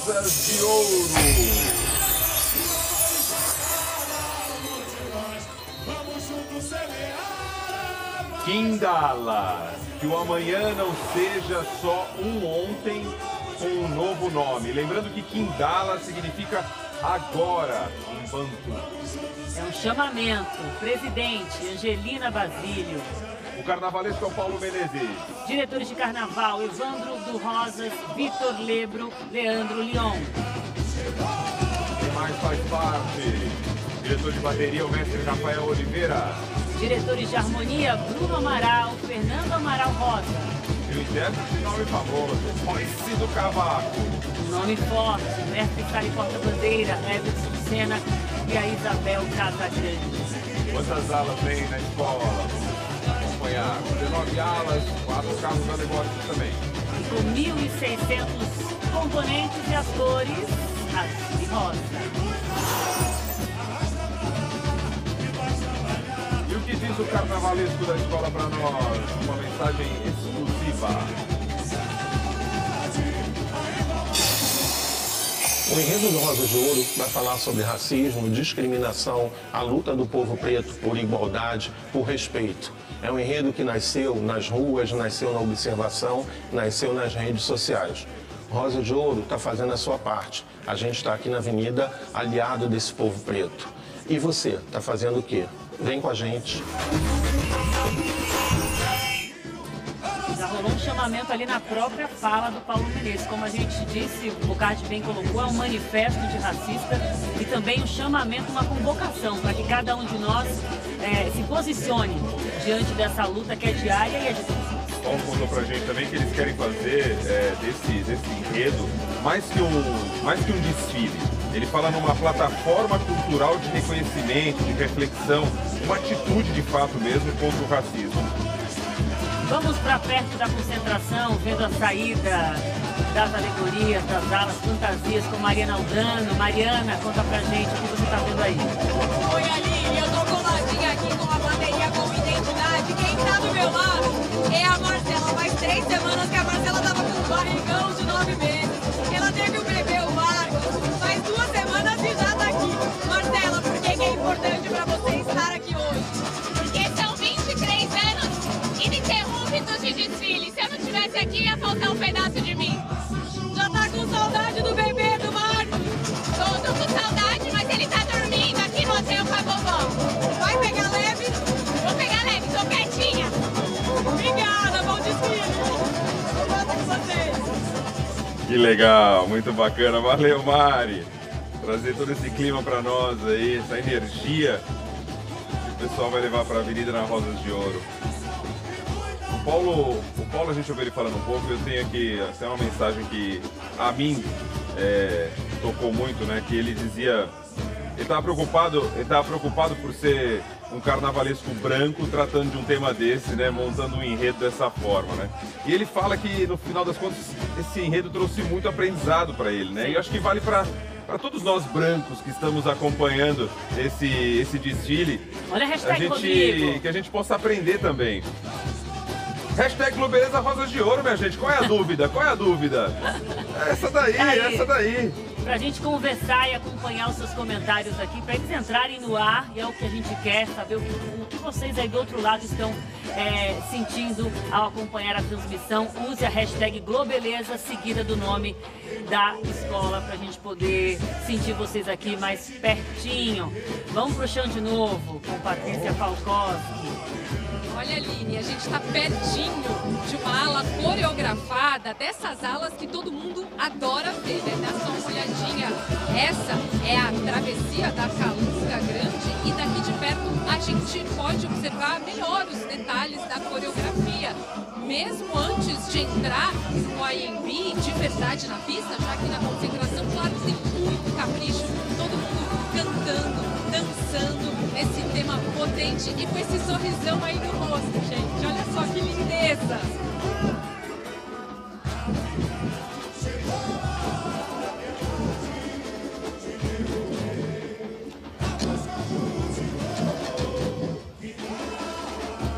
Rosas de Ouro. Kim Dallas, que o amanhã não seja só um ontem com um novo nome. Lembrando que Kim Dallas significa agora em Bantu. É um chamamento. Presidente, Angelina Basílio. O carnavalesco é o Paulo Menezes. Diretores de carnaval, Evandro do Rosas, Vitor Lebro, Leandro Leon. Quem mais faz parte? Diretor de bateria, o mestre Rafael Oliveira. Diretores de harmonia, Bruno Amaral, Fernando Amaral Rosa. E o intérprete de nome famoso, Royce do Cavaco. Nome forte, mestre Sali Porta-Bandeira, Everson Sena e a Isabel Casagrande. Quantas alas tem na escola? Vamos acompanhar. 19 alas, 4 carros alegóricos também. E com 1.600 componentes e as cores azul e rosa. E o que diz o carnavalesco da escola para nós? Uma mensagem exclusiva. O enredo do Rosas de Ouro vai falar sobre racismo, discriminação, a luta do povo preto por igualdade, por respeito. É um enredo que nasceu nas ruas, nasceu na observação, nasceu nas redes sociais. Rosa de Ouro está fazendo a sua parte. A gente está aqui na avenida, aliado desse povo preto. E você, está fazendo o quê? Vem com a gente. Já rolou um chamamento ali na própria fala do Paulo Menezes. Como a gente disse, o Bocardi bem colocou, é um manifesto de racista e também um chamamento, uma convocação para que cada um de nós se posicione diante dessa luta que é diária e é de todos. Paulo contou pra gente também que eles querem fazer desse enredo mais que um desfile. Ele fala numa plataforma cultural de reconhecimento, de reflexão, uma atitude de fato mesmo contra o racismo. Vamos para perto da concentração, vendo a saída das alegorias, das alas fantasias com Mariana Aldano. Mariana, conta pra gente o que você tá vendo aí. Oi, Aline, eu tô coladinha aqui com a bateria com identidade. Quem tá do meu lado é a Marcela. Faz 3 semanas que a Marcela tava com um barrigão de 9 meses. Ela teve o bebê, o Marcos, faz 2 semanas e já tá aqui. Marcela, por que é importante pra você estar aqui hoje? Porque são 23 anos ininterruptos de desfile. Se eu não estivesse aqui, ia faltar um pedaço de mim. Já tá com saudade do bebê, do Marcos? Tô com saudade, mas ele tá dormindo aqui no hotel com a vovó. Vai pegar leve? Vou pegar leve, tô quietinha. Obrigada, bom desfile. Eu volto com vocês. Que legal, muito bacana. Valeu, Mari. Trazer todo esse clima para nós aí, essa energia que o pessoal vai levar para a Avenida na Rosas de Ouro. O Paulo, a gente ouviu ele falando um pouco. Eu tenho aqui até uma mensagem que a mim tocou muito, né? Que ele dizia, ele estava preocupado por ser um carnavalesco branco tratando de um tema desse, né? Montando um enredo dessa forma, né? E ele fala que no final das contas esse enredo trouxe muito aprendizado para ele, né? E eu acho que vale para todos nós brancos que estamos acompanhando esse desfile. Olha a hashtag comigo. Que a gente possa aprender também. Hashtag Globeleza Rosas de Ouro, minha gente. Qual é a dúvida? Qual é a dúvida? Essa daí, essa daí. Pra gente conversar e acompanhar os seus comentários aqui, pra eles entrarem no ar, e é o que a gente quer, saber o que vocês aí do outro lado estão sentindo ao acompanhar a transmissão. Use a hashtag Globeleza, seguida do nome da escola, pra gente poder sentir vocês aqui mais pertinho. Vamos pro chão de novo, com Patrícia Falkowski. Olha, Aline, a gente está pertinho de uma ala coreografada, dessas alas que todo mundo adora ver, né? Dá só uma olhadinha. Essa é a travessia da Calunga Grande e daqui de perto a gente pode observar melhor os detalhes da coreografia. Mesmo antes de entrar no IMB de verdade na pista, já que na concentração, claro, tem muito capricho, todo mundo cantando, dançando esse tema potente e com esse sorrisão aí no rosto, gente. Olha só que lindeza!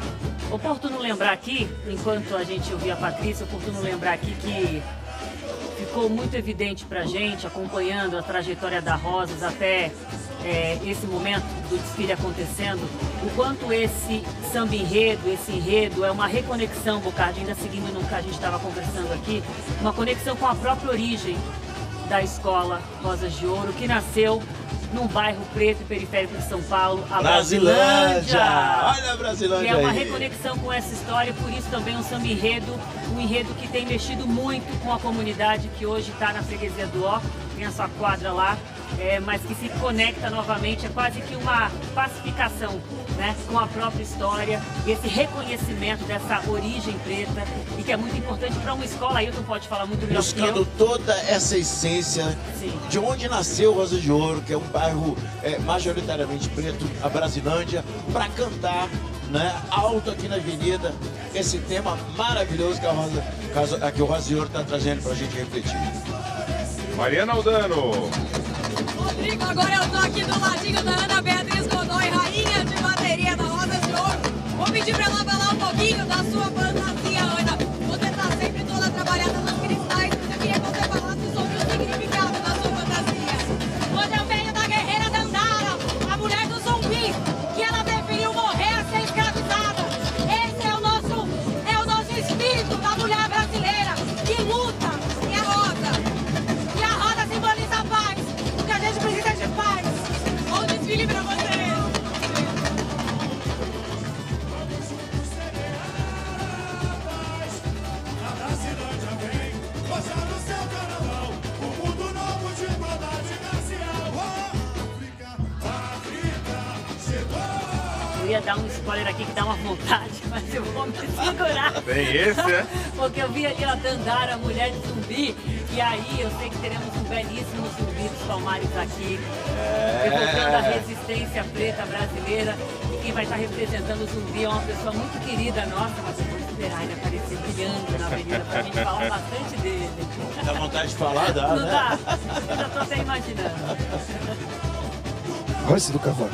Oportuno lembrar aqui, enquanto a gente ouvia a Patrícia, oportuno lembrar aqui que ficou muito evidente pra gente, acompanhando a trajetória da Rosas até esse momento do desfile acontecendo, o quanto esse samba enredo, esse enredo é uma reconexão, Bocardi, ainda seguindo no que a gente estava conversando aqui, uma conexão com a própria origem da escola Rosas de Ouro, que nasceu num bairro preto e periférico de São Paulo, a Brasilândia. Olha a Brasilândia. Que é uma reconexão com essa história, por isso também um samba enredo, um enredo que tem mexido muito com a comunidade que hoje está na freguesia do Ó, tem a sua quadra lá, mas que se conecta novamente, é quase que uma pacificação, né, com a própria história, e esse reconhecimento dessa origem preta, e que é muito importante para uma escola. Ailton pode falar muito melhor que eu. Buscando toda essa essência. Sim. De onde nasceu Rosas de Ouro, que é um bairro majoritariamente preto, a Brasilândia, para cantar, né, alto aqui na avenida, esse tema maravilhoso que o Rosas de Ouro está trazendo para a gente refletir. Mariana Aldano. Rodrigo, agora eu tô aqui do ladinho da Ana Beatriz Godoy, rainha de bateria da Rosas de Ouro. Vou pedir pra ela falar um pouquinho da sua fantasia, Ana. Você tá sempre toda trabalhada nos cristais, mas eu queria que você falasse sobre o significado da sua fantasia. Hoje eu venho da guerreira Dandara, a mulher do zumbi, que ela preferiu morrer a ser escravizada. Esse é o nosso espírito da mulher brasileira, que luta. E a roda simboliza a paz, porque a gente precisa de paz. Bom desfile pra vocês. Eu ia dar um spoiler aqui que dá uma vontade, mas eu vou me segurar. Tem esse, é? Porque eu vi ali a Dandara, a mulher de zumbi, e aí eu sei que teremos um belíssimo Zumbi dos Palmares aqui, evocando a resistência preta brasileira. E quem vai estar representando o Zumbi é uma pessoa muito querida nossa, mas eu vou esperar ele aparecer brilhando na avenida pra gente falar bastante dele. Dá vontade de falar, dá, Não né? dá? Eu já tô até imaginando. Olha esse do cavalo.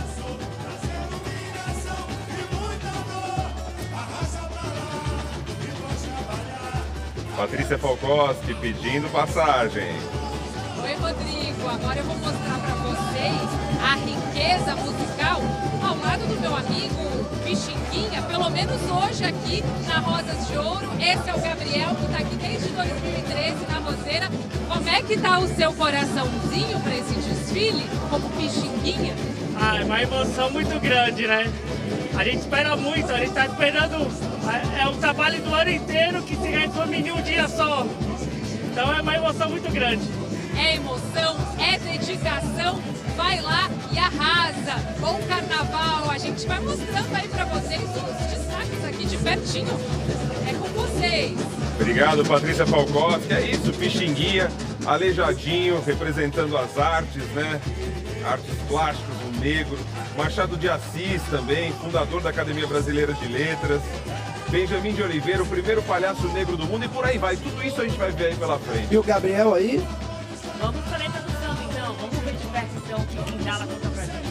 Patrícia Falcoski pedindo passagem. Oi, Rodrigo. Agora eu vou mostrar para vocês a riqueza musical ao lado do meu amigo Pixinguinha, pelo menos hoje aqui na Rosas de Ouro. Esse é o Gabriel, que está aqui desde 2013 na Roseira. Como é que tá o seu coraçãozinho para esse desfile, como Pixinguinha? Ah, é uma emoção muito grande, né? A gente espera muito, a gente está esperando, é um trabalho do ano inteiro que se resume em um dia só. Então é uma emoção muito grande. É emoção, é dedicação, vai lá e arrasa. Bom carnaval, a gente vai mostrando aí pra vocês os destaques aqui de pertinho. É com vocês. Obrigado, Patrícia Falcoski. É isso, Pixinguinha, aleijadinho, representando as artes, né? Artes plásticas, o negro. Machado de Assis também, fundador da Academia Brasileira de Letras. Benjamin de Oliveira, o primeiro palhaço negro do mundo, e por aí vai. Tudo isso a gente vai ver aí pela frente. E o Gabriel aí? Vamos para a letra do samba, então. Vamos ver de perto, então, o que Quindala conta pra gente.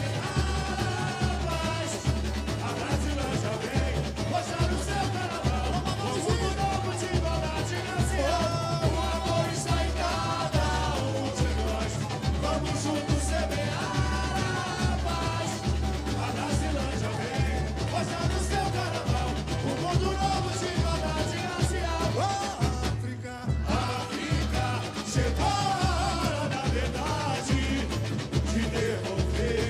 Chegou a hora da verdade, de devolver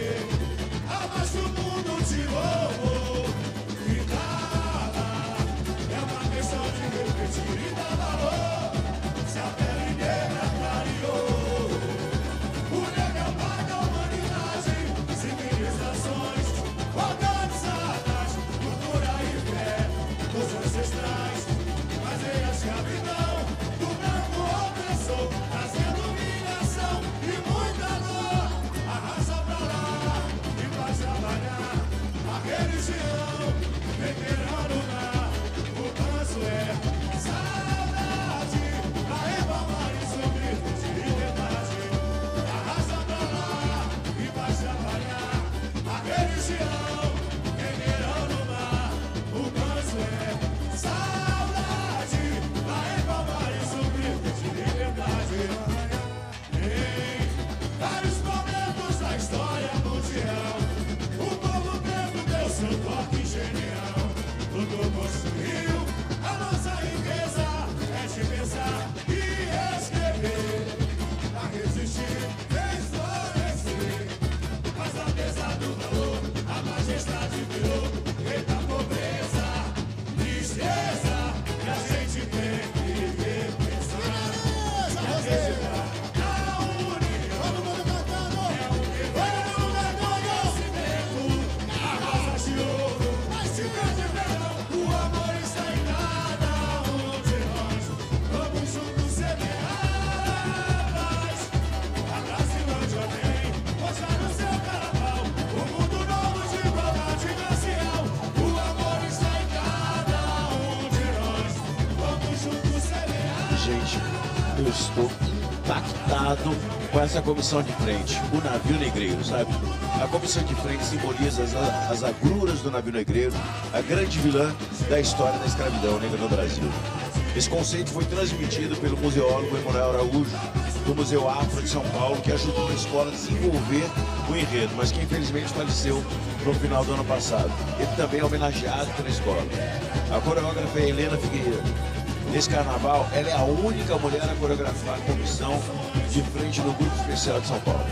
Gente, eu estou impactado com essa comissão de frente, o navio negreiro, sabe? A comissão de frente simboliza as agruras do navio negreiro, a grande vilã da história da escravidão negra no Brasil. Esse conceito foi transmitido pelo museólogo Emanuel Araújo, do Museu Afro de São Paulo, que ajudou a escola a desenvolver o enredo, mas que infelizmente faleceu no final do ano passado. Ele também é homenageado pela escola. A coreógrafa é Helena Figueiredo. Nesse carnaval, ela é a única mulher a coreografar a comissão de frente no Grupo Especial de São Paulo.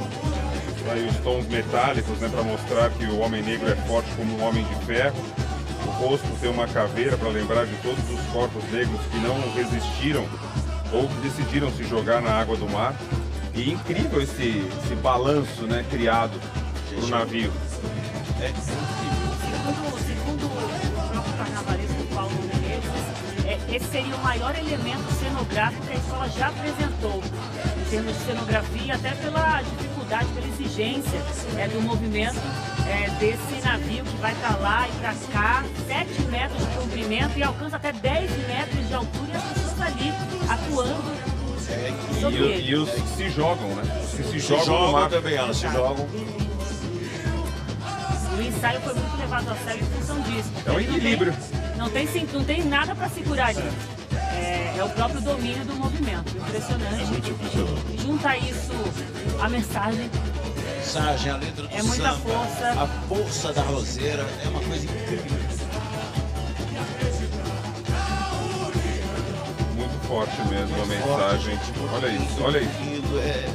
Aí os tons metálicos, né, para mostrar que o homem negro é forte como um homem de ferro. O rosto tem uma caveira para lembrar de todos os corpos negros que não resistiram ou que decidiram se jogar na água do mar. E incrível esse balanço, né, criado para o navio. É incrível. Segundo o próprio carnavalesco Paulo Menezes, esse seria o maior elemento cenográfico que a escola já apresentou, em termos de cenografia, até pela dificuldade, pela exigência do movimento desse navio que vai para lá e para cá, 7 metros de comprimento e alcança até 10 metros de altura, e as pessoas ali atuando. E os que se jogam, né? Os que se jogam no mar também, elas se jogam. O ensaio foi muito levado a sério em função disso. É um equilíbrio. Não tem nada para segurar ali. É o próprio domínio do movimento. Impressionante. É muito impressionante. E junta a isso a mensagem. A letra do muita samba, força. a força da roseira, é uma coisa incrível. Muito forte mesmo a mensagem. Olha isso, olha isso.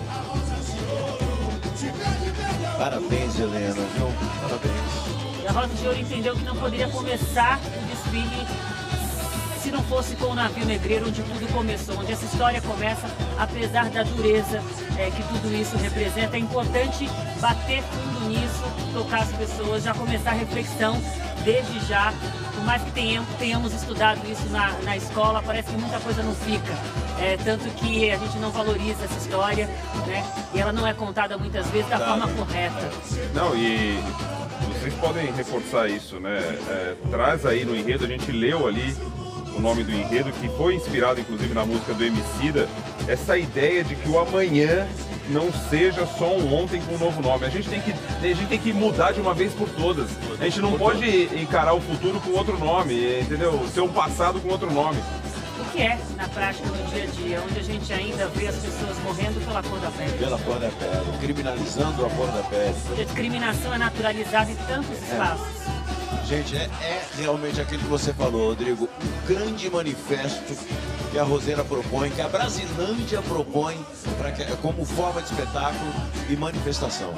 Parabéns, Helena, viu? Parabéns. E a Rosa de Ouro entendeu que não poderia começar o desfile se não fosse com o navio negreiro, onde tudo começou, onde essa história começa, apesar da dureza que tudo isso representa. É importante bater fundo nisso, tocar as pessoas, já começar a reflexão desde já. Por mais que tenhamos estudado isso na escola, parece que muita coisa não fica. Tanto que a gente não valoriza essa história, né? E ela não é contada muitas vezes da forma correta. Não, e vocês podem reforçar isso, né? Traz aí no enredo, a gente leu ali o nome do enredo, que foi inspirado inclusive na música do Emicida, essa ideia de que o amanhã não seja só um ontem com um novo nome. A gente tem que mudar de uma vez por todas. A gente não pode encarar o futuro com outro nome, entendeu? Ser o passado com outro nome. O que é, na prática, no dia a dia, onde a gente ainda vê as pessoas morrendo pela cor da pele? Pela cor da pele, criminalizando a cor da pele. Onde a discriminação é naturalizada em tantos espaços. Gente, é realmente aquilo que você falou, Rodrigo, um grande manifesto que a Roseira propõe, que a Brasilândia propõe como forma de espetáculo e manifestação.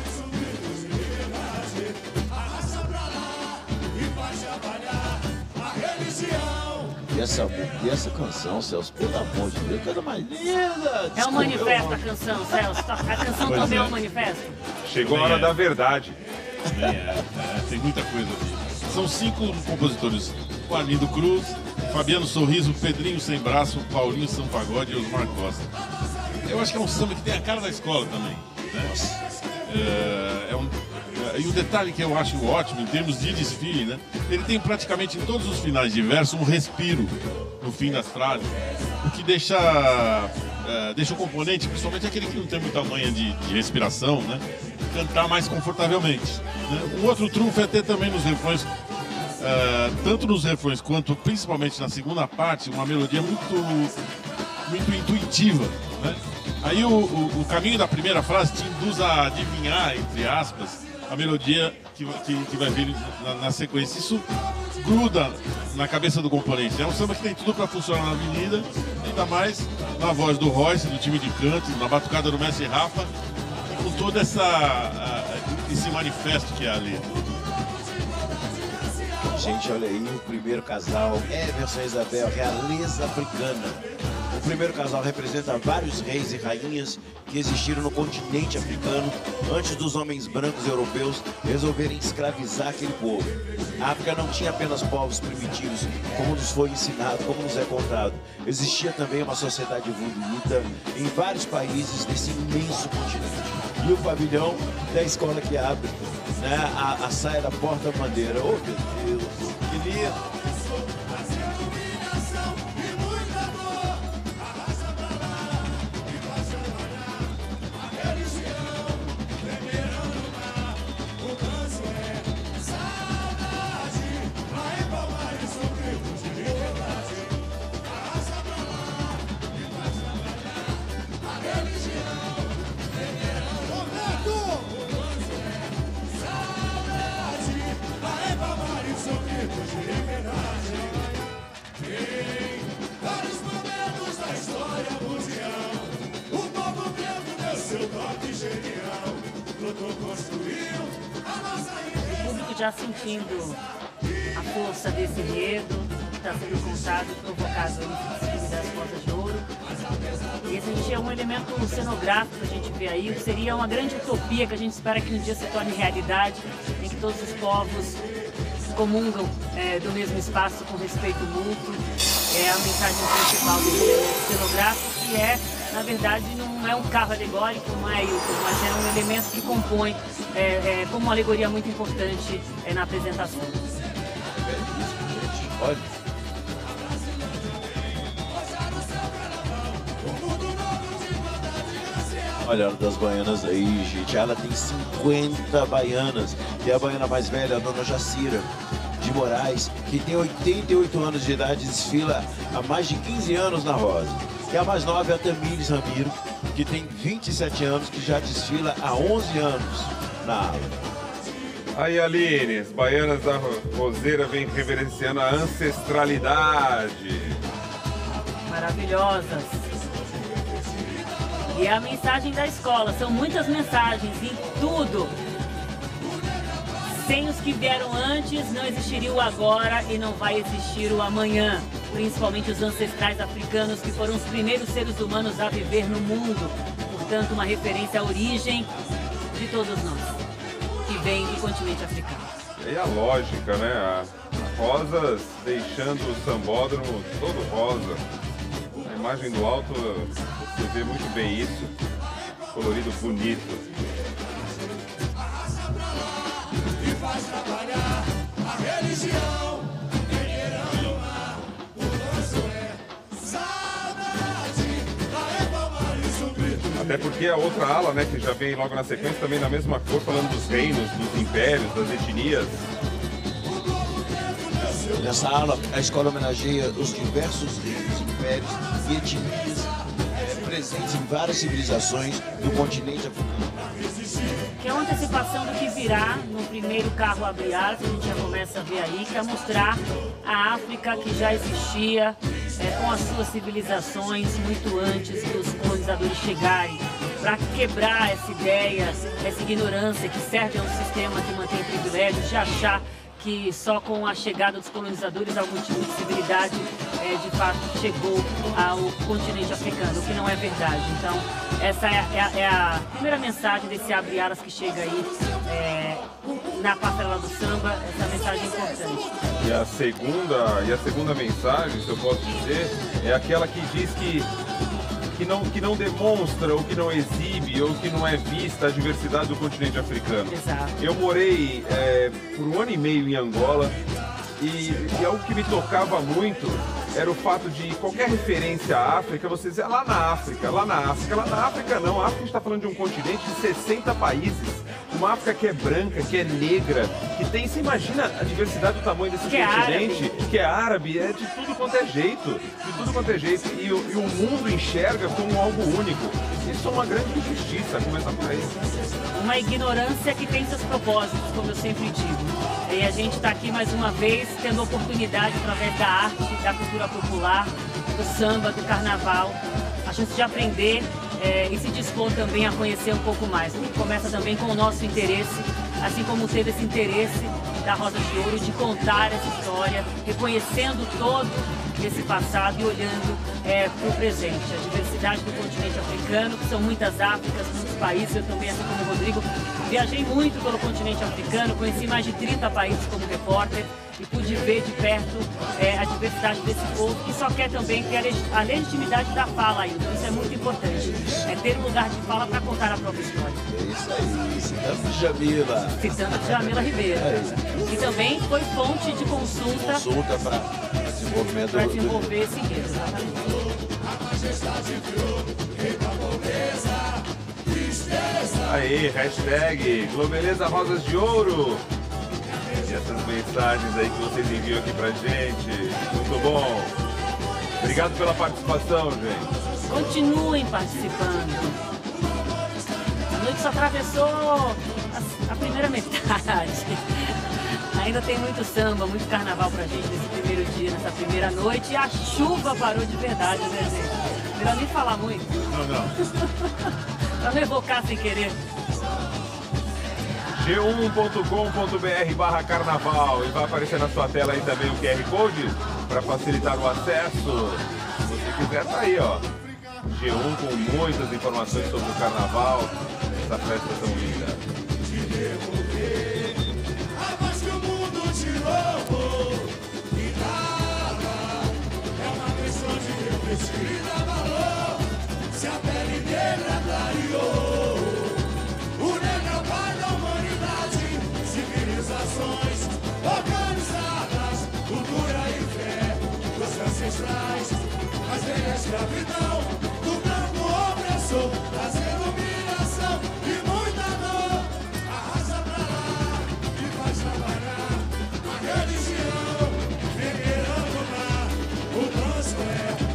E essa canção, Celso, pelo amor de Deus, coisa mais linda! É um manifesto a canção, Celso. A canção também é um manifesto. Chegou a hora da verdade. Tem muita coisa aqui. São 5 compositores: o Arlindo Cruz, Fabiano Sorriso, Pedrinho Sem Braço, Paulinho Sampagode e Osmar Costa. Eu acho que é um samba que tem a cara da escola também, né? E o detalhe que eu acho ótimo em termos de desfile, né? Ele tem praticamente em todos os finais de verso um respiro no fim das frases, o que deixa o componente, principalmente aquele que não tem muita manha de respiração, né, cantar mais confortavelmente, né? Um outro trunfo é ter também nos refrões, tanto nos refrões quanto principalmente na segunda parte, uma melodia muito intuitiva, né? Aí o caminho da primeira frase te induz a adivinhar, entre aspas, a melodia que vai vir na sequência. Isso gruda na cabeça do componente. É um samba que tem tudo para funcionar na avenida, ainda mais na voz do Royce, do time de canto, na batucada do Mestre Rafa, com todo esse manifesto que é ali. Gente, olha aí o primeiro casal, Emerson e Isabel, realeza africana. O primeiro casal representa vários reis e rainhas que existiram no continente africano antes dos homens brancos europeus resolverem escravizar aquele povo. A África não tinha apenas povos primitivos, como nos foi ensinado, como nos é contado. Existia também uma sociedade evoluída em vários países desse imenso continente. E o pavilhão da escola que abre, né, a saia da porta-bandeira. Oh, meu Deus, que lindo! O público já sentindo a força desse enredo que está sendo contado e provocado nesse filme das Portas de Ouro. E esse é um elemento cenográfico que a gente vê aí, seria uma grande utopia que a gente espera que um dia se torne realidade, em que todos os povos comungam do mesmo espaço com respeito mútuo. É a mensagem principal desse elemento cenográfico, que na verdade, não é um carro alegórico, não é isso, mas é um elemento que compõe como uma alegoria muito importante na apresentação. Olha. Olha a das baianas aí, gente. Ela tem 50 baianas. E a baiana mais velha, a dona Jacira de Moraes, que tem 88 anos de idade, desfila há mais de 15 anos na Rosa. E a mais nova é a Tamires Ramiro, que tem 27 anos, que já desfila há 11 anos na ala. Aí, Aline, as baianas da Roseira vêm reverenciando a ancestralidade. Maravilhosas. E é a mensagem da escola, são muitas mensagens em tudo. Sem os que vieram antes, não existiria o agora e não vai existir o amanhã. Principalmente os ancestrais africanos, que foram os primeiros seres humanos a viver no mundo. Portanto, uma referência à origem de todos nós, que vem do continente africano. E a lógica, né? A Rosas deixando o sambódromo todo rosa. Na imagem do alto, você vê muito bem isso. Colorido bonito. E faz trabalhar a religião. Até porque a outra ala, né, que já vem logo na sequência, também na mesma cor, falando dos reinos, dos impérios, das etnias. Nessa ala, a escola homenageia os diversos reinos, impérios e etnias presentes em várias civilizações do continente africano. Que é uma antecipação do que virá no primeiro carro Abre Alas, que a gente já começa a ver aí, que é mostrar a África que já existia com as suas civilizações muito antes dos colonizadores chegarem, para quebrar essa ideia, essa ignorância que serve a um sistema que mantém privilégios, de achar que só com a chegada dos colonizadores algum tipo de civilidade de fato chegou ao continente africano, o que não é verdade. Então, essa é a primeira mensagem desse Abre Alas que chega aí na passarela do samba, essa mensagem importante. E a segunda mensagem, se eu posso dizer, é aquela que diz que não demonstra, ou que não exibe, ou que não é vista a diversidade do continente africano. Exato. Eu morei por 1 ano e meio em Angola e algo que me tocava muito era o fato de qualquer referência à África, você dizer lá na África, lá na África. Lá na África não, a África está falando de um continente de 60 países, uma África que é branca, que é negra, que tem, você imagina a diversidade do tamanho desse continente, que é árabe, é de tudo quanto é jeito, de tudo quanto é jeito, e o mundo enxerga como algo único. Isso é uma grande injustiça, começar por aí. Uma ignorância que tem seus propósitos, como eu sempre digo. E a gente está aqui mais uma vez tendo oportunidade, através da arte, da cultura popular, do samba, do carnaval, a chance de aprender e se dispor também a conhecer um pouco mais. Começa também com o nosso interesse, assim como teve esse interesse da Rosa de Ouro de contar essa história, reconhecendo todo esse passado e olhando para o presente. A diversidade do continente africano, que são muitas Áfricas, muitos países. Eu também, assim como o Rodrigo, viajei muito pelo continente africano, conheci mais de 30 países como repórter e pude ver de perto a diversidade desse povo, que só quer também ter a legitimidade da fala ainda. Isso é muito importante, ter um lugar de fala para contar a própria história. É isso aí, citando Djamila. Citando Djamila Ribeiro. E também foi fonte de consulta para desenvolvimento para desenvolver esse enredo, exatamente. Aí, hashtag Globeleza Rosas de Ouro. E essas mensagens aí que vocês enviam aqui pra gente. Muito bom. Obrigado pela participação, gente. Continuem participando. A noite só atravessou a primeira metade. Ainda tem muito samba, muito carnaval pra gente nesse primeiro dia, nessa primeira noite. E a chuva parou de verdade, né, gente? Melhor nem falar muito. Não. Pra não evocar sem querer. g1.com.br/carnaval e vai aparecer na sua tela aí também o QR Code para facilitar o acesso. Se você quiser, tá aí, ó. G1 com muitas informações sobre o carnaval, essa festa tão linda. Se a pele negra clareou, o negro é o pai da humanidade, civilizações organizadas, cultura e fé dos ancestrais, mas vem a escravidão do branco opressor, trazendo humilhação e muita dor. Arrasta pra lá e faz trabalhar a religião, venerando lá o próximo é.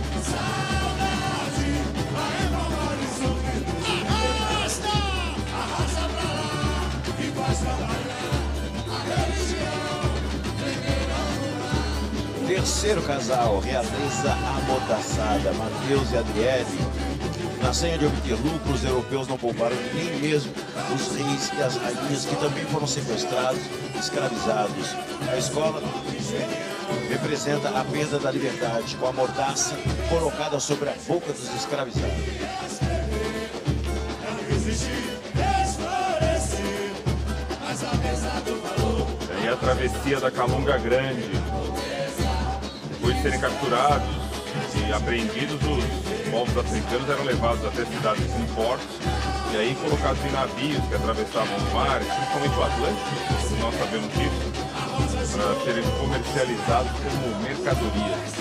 Terceiro casal, Realeza Amordaçada, Mateus e Adriele. Na senha de obter lucros, os europeus não pouparam nem mesmo os reis e as rainhas que também foram sequestrados, escravizados. A escola representa a perda da liberdade, com a mordaça colocada sobre a boca dos escravizados. E a travessia da Calunga Grande. Depois de serem capturados e apreendidos, os povos africanos eram levados até cidades em portos e aí colocados em navios que atravessavam o mar, principalmente o Atlântico, nós sabemos disso, para serem comercializados como mercadorias.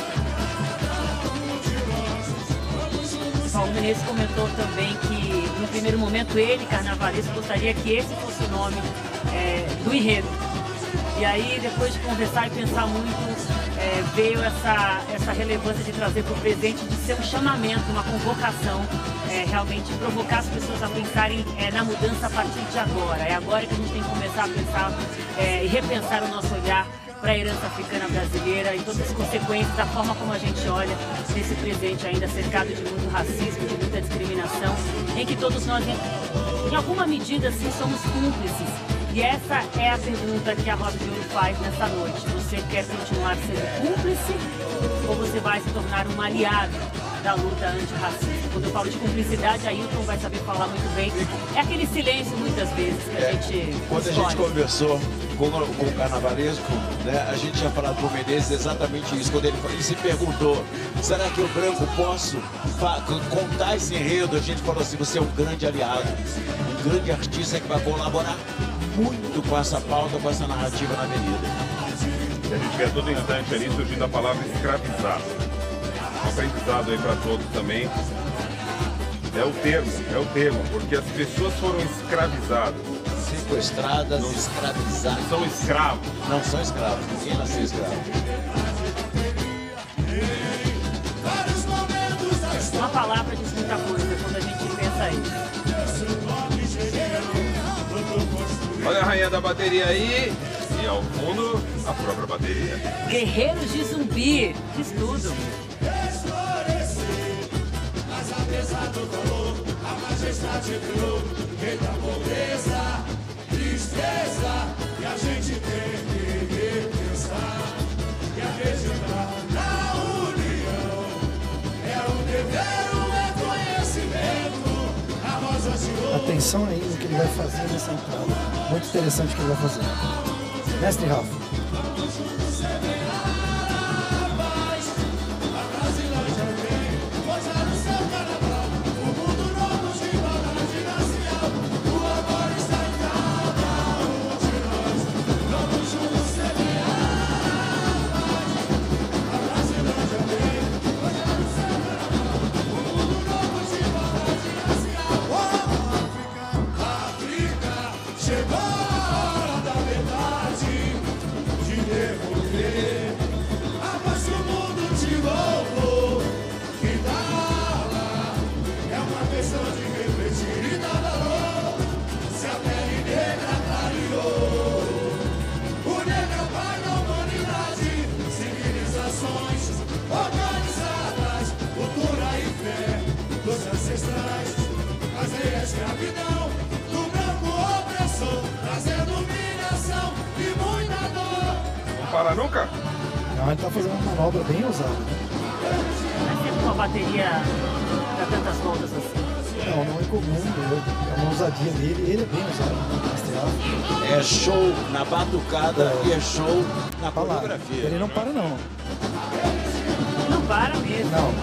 Paulo Menezes comentou também que, no primeiro momento, ele, carnavalesco, gostaria que esse fosse o nome do enredo. E aí, depois de conversar e pensar muito, veio essa relevância de trazer para o presente, de ser um chamamento, uma convocação, realmente provocar as pessoas a pensarem na mudança a partir de agora. É agora que a gente tem que começar a pensar e repensar o nosso olhar para a herança africana brasileira e todas as consequências da forma como a gente olha nesse presente ainda cercado de muito racismo, de muita discriminação, em que todos nós, em alguma medida, assim, somos cúmplices. E essa é a pergunta que a Rosa de Ouro faz nessa noite. Você quer continuar sendo cúmplice ou você vai se tornar um aliado da luta antirracista? Quando eu falo de cumplicidade, a Ailton vai saber falar muito bem. É aquele silêncio, muitas vezes, que a gente Quando a gente conversou com o carnavalesco, né, a gente tinha falado pro Menezes exatamente isso. Quando ele se perguntou, será que eu, branco, posso contar esse enredo? A gente falou assim, você é um grande aliado, um grande artista que vai colaborar muito com essa pauta, com essa narrativa na avenida. E a gente vê a todo instante ali surgindo a palavra escravizado. Um aprendizado aí para todos também. É o termo, porque as pessoas foram escravizadas. sequestradas, escravizadas. São escravos. Não são escravos, ninguém nasceu escravo. Uma palavra diz muita coisa quando a gente pensa isso. Olha a rainha da bateria aí. E ao fundo, a própria bateria. Guerreiros de Zumbi, diz tudo. Mas apesar do dolor, a majestade criou rei da pobreza, tristeza. E a gente tem que repensar e acreditar na união. É um dever, um reconhecimento. A rosa de ouro. Atenção aí no que ele vai fazer nessa entrada. Muito interessante o que ele vai fazer. Mestre Rafa. Para nunca? Não, ele tá fazendo uma manobra bem ousada. Mas sempre uma bateria dá tantas voltas assim. Não, não é comum, é uma ousadia dele, ele é bem ousado. É show na batucada e é show na coreografia. Ele não para não. Não para mesmo. Não.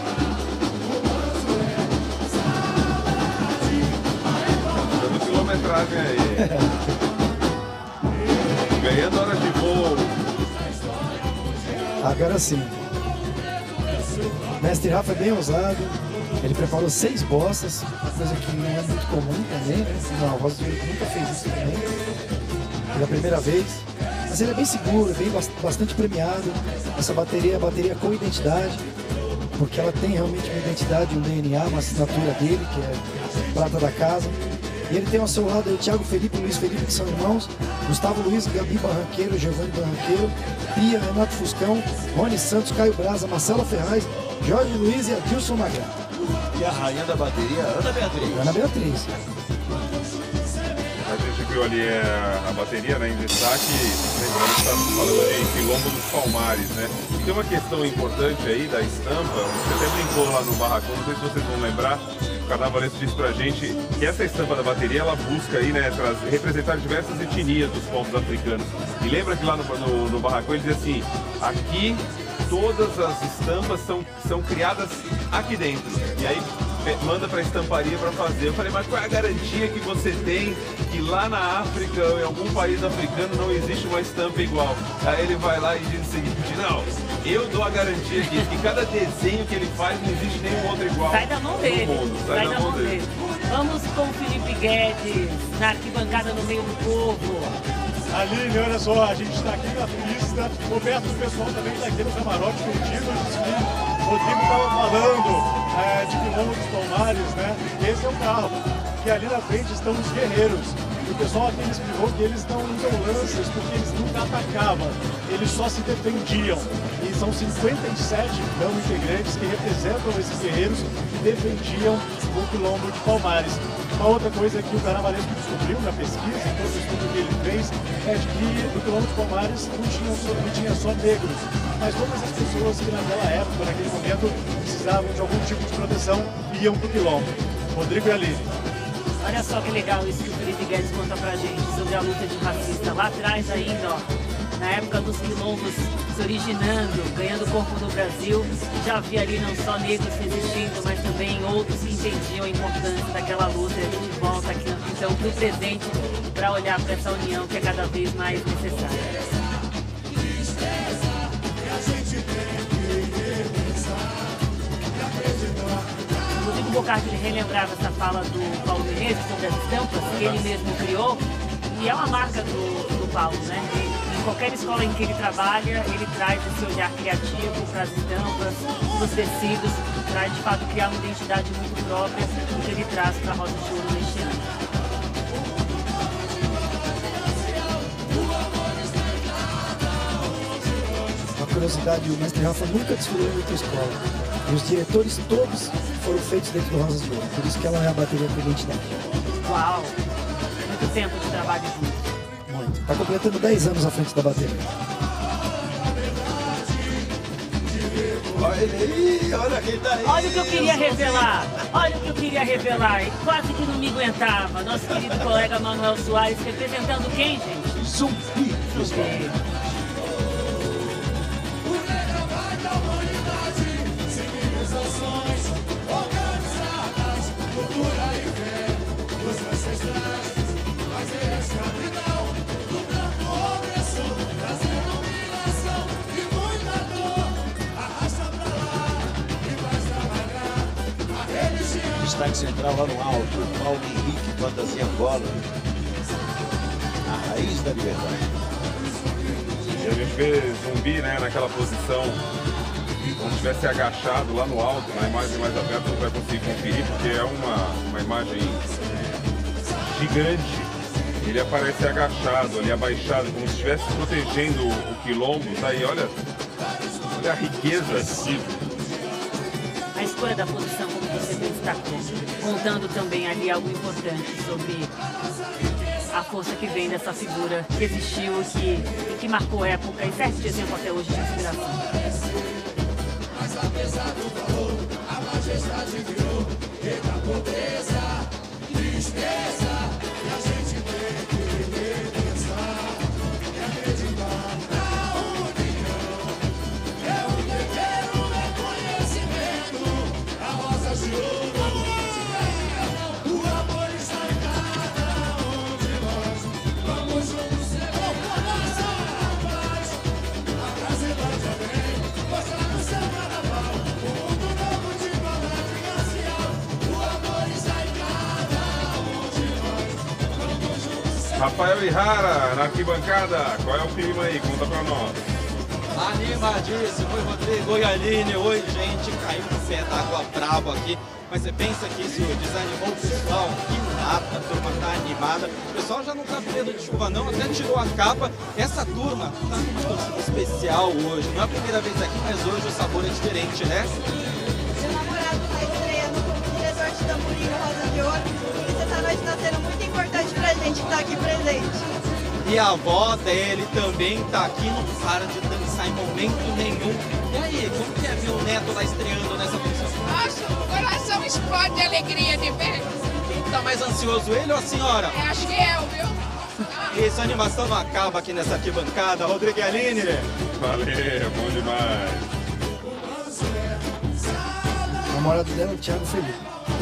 Dando quilometragem aí. Ganhando horas de voo. Agora sim. Mestre Rafa é bem ousado. Ele preparou 6 bossas, coisa que não é muito comum também, né? Não, o Rosa de Ouro nunca fez isso também. Pela primeira vez. Mas ele é bem seguro, bem bastante premiado. Essa bateria é a bateria com identidade, porque ela tem realmente uma identidade, um DNA, uma assinatura dele, que é prata da casa. E ele tem ao seu lado aí o Thiago Felipe e Luiz Felipe, que são irmãos, Gustavo Luiz, Gabi Barranqueiro, Giovanni Barranqueiro, Pia, Renato Fuscão, Rony Santos, Caio Braza, Marcela Ferraz, Jorge Luiz e Adilson Magrão. E a rainha da bateria, Ana Beatriz. Ana Beatriz. A gente viu ali a bateria, né, em destaque, lembrando que estamos falando de Quilombo dos Palmares, né? E tem uma questão importante aí da estampa, você até brincou lá no barracão, não sei se vocês vão lembrar, o Carnavalesco disse pra gente que essa estampa da bateria, ela busca aí, né, representar diversas etnias dos povos africanos. E lembra que lá no barracão ele diz assim, aqui todas as estampas são criadas aqui dentro. E aí manda para a estamparia para fazer. Eu falei, mas qual é a garantia que você tem que lá na África ou em algum país africano não existe uma estampa igual? Aí ele vai lá e diz o seguinte, não, eu dou a garantia aqui que cada desenho que ele faz não existe nenhum outro igual. Sai da mão dele. Mundo. Sai da mão dele. Vamos com o Felipe Guedes na arquibancada no meio do povo. Aline, olha só, a gente está aqui na pista, Roberto, o pessoal também está aqui no camarote curtindo o desfile. Rodrigo estava falando de Quilombo dos Palmares, né? Esse é o carro, que ali na frente estão os guerreiros. E o pessoal aqui me explicou que eles não usam lanças porque eles nunca atacavam, eles só se defendiam. E são 57 integrantes que representam esses guerreiros que defendiam o Quilombo de Palmares. Uma outra coisa que o Carnavalesco descobriu na pesquisa, em todo o estudo que ele fez, é de que no Quilombo de Palmares não tinha só negros, mas todas as pessoas que naquela época, naquele momento, precisavam de algum tipo de proteção iam para o Quilombo. Rodrigo e Aline. Olha só que legal isso que o Felipe Guedes conta pra gente sobre a luta de racista. Lá atrás ainda, ó, na época dos quilombos se originando, ganhando corpo no Brasil, já havia ali não só negros resistindo, mas também outros que entendiam a importância daquela luta. E a gente volta aqui então pro presente para olhar para essa união que é cada vez mais necessária. O Bocardi relembrava essa fala do Paulo Menezes sobre as estampas que ele mesmo criou, E é uma marca do Paulo, né? Em qualquer escola em que ele trabalha, ele traz esse olhar criativo para as estampas, para os tecidos, traz de fato criar uma identidade muito própria do que ele traz para a Rosa de Ouro neste ano. Uma curiosidade, o mestre Rafa nunca desfilou em outra escola. E os diretores todos foram feitos dentro do Rosas de Ouro, por isso que ela é a bateria com identidade. Uau! Muito tempo de trabalho junto. Muito. Está completando 10 anos à frente da bateria. Olha aí, olha quem tá aí. Olha o que eu queria revelar, olha o que eu queria revelar. E quase que não me aguentava. Nosso querido colega Manuel Soares, representando quem, gente? Zumbi. Zumbi. Civilizações organizadas, cultura e fé, os ancestrais, fazer a escravidão, do campo opressor, trazer humilhação e muita dor, arrasta pra lá e vai trabalhar a religião. Destaque central lá no alto, Paulo Henrique, fantasia Angola, a raiz da liberdade. E a gente vê Zumbi, né, naquela posição, como se estivesse agachado lá no alto, na imagem mais aberta não vai conseguir conferir, porque é uma imagem gigante. Ele aparece agachado, ali abaixado, como se estivesse protegendo o quilombo. Tá aí, olha a riqueza. A escolha da posição, como você bem destacou, contando também ali algo importante sobre a força que vem dessa figura que existiu e que marcou época e serve de exemplo até hoje de inspiração. Apesar do valor, a majestade virou rei da pobreza, tristeza, e a gente tem que pensar e acreditar na união. É o guerreiro, é conhecimento, a rosa de ouro, o amor está em cada um de nós. Vamos juntos ser com nossa paz, a Brasilândia vem mostrar no seu carnaval. Rafael Ihara, na arquibancada, qual é o clima aí? Conta pra nós. Animadíssimo, oi Rodrigo, oi Aline, oi gente, caiu no pé d'água brabo aqui, mas você pensa que isso desanimou o pessoal? Que nada, a turma tá animada, o pessoal já não tá com medo de chuva não, até tirou a capa, essa turma tá numa torcida especial hoje, não é a primeira vez aqui, mas hoje o sabor é diferente, né? Meu namorado tá estreando como diretor de tamborim no Rosa de Ouro, e essa noite tá sendo muito importante pra gente que tá aqui presente. E a avó dele também tá aqui, não para de dançar em momento nenhum. E aí, como que é ver o neto lá estreando nessa função? Nossa, o coração explode de alegria de ver. Quem tá mais ansioso, ele ou a senhora? Acho que eu, viu? Isso, a animação não acaba aqui nessa arquibancada. Rodrigo e Aline. Valeu, bom demais. O namorado dela é o Thiago Felipe.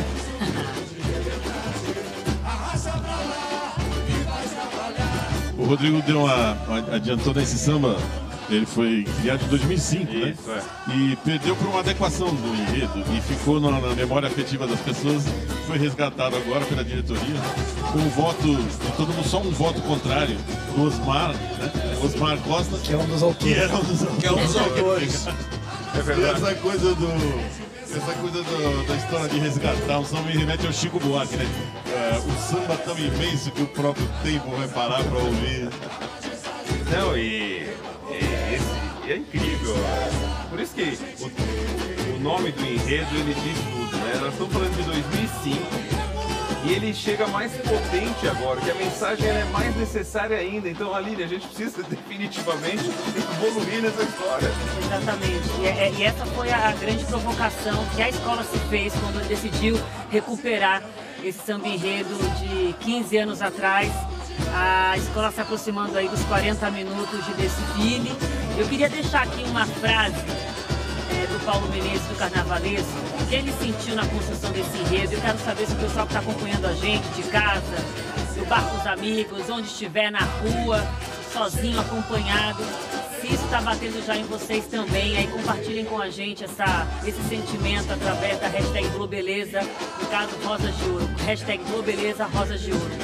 O Rodrigo adiantou nesse samba, ele foi criado em 2005, né? Isso, é. E perdeu por uma adequação do enredo e ficou na memória afetiva das pessoas. Foi resgatado agora pela diretoria com o voto de todo mundo, só um voto contrário do Osmar, né? Osmar Costa, que é um dos autores. Que é um dos autores. É verdade. Essa coisa da história de resgatar um samba me remete ao Chico Buarque, né? O samba tão imenso que o próprio tempo vai parar para ouvir. Não, e é incrível. Por isso que o nome do enredo ele diz tudo, né? Nós estamos falando de 2005 e ele chega mais potente agora, que a mensagem ela é mais necessária ainda. Então, Aline, a gente precisa definitivamente evoluir nessa história. Exatamente. E essa foi a grande provocação que a escola se fez quando decidiu recuperar esse samba enredo de 15 anos atrás. A escola se aproximando aí dos 40 minutos de desfile. Eu queria deixar aqui uma frase do Paulo Menezes, do Carnavalesco, que ele sentiu na construção desse enredo. Eu quero saber se o pessoal que está acompanhando a gente de casa, do bar com os amigos, onde estiver na rua, sozinho, acompanhado, se isso está batendo já em vocês também. Aí compartilhem com a gente esse sentimento através da hashtag Globeleza, no caso Rosas de Ouro, hashtag Globeleza Rosas de Ouro.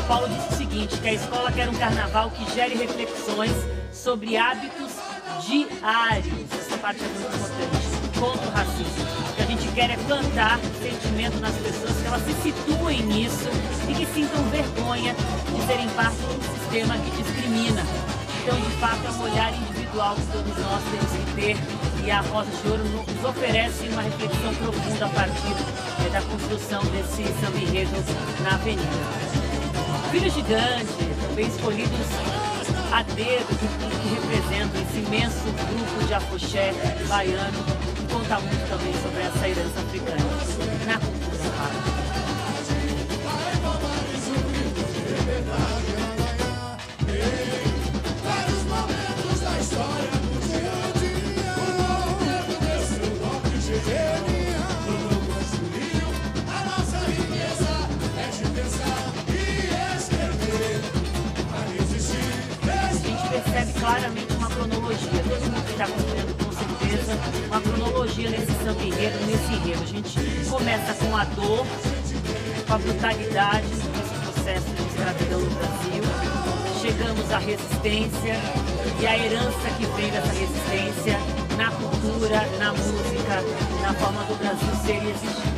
Paulo disse o seguinte, que a escola quer um carnaval que gere reflexões sobre hábitos diários. Essa parte é muito importante. Contra o racismo. O que a gente quer é plantar sentimento nas pessoas, que elas se situem nisso e que sintam vergonha de serem parte de um sistema que discrimina. Então, de fato, é um olhar individual que todos nós temos que ter, e a Rosa de Ouro nos oferece uma reflexão profunda a partir da construção desse samba enredo na Avenida. Filho Gigante, também escolhidos a dedo, que representam esse imenso grupo de afoxé baiano, que conta muito também sobre essa herança africana na cultura afro. Percebe claramente uma cronologia, todo mundo que está acompanhando com certeza, uma cronologia nesse samba enredo, nesse enredo. A gente começa com a dor, com a brutalidade desse processo de escravidão no Brasil, chegamos à resistência e a herança que vem dessa resistência na cultura, na música, na forma do Brasil ser e existir.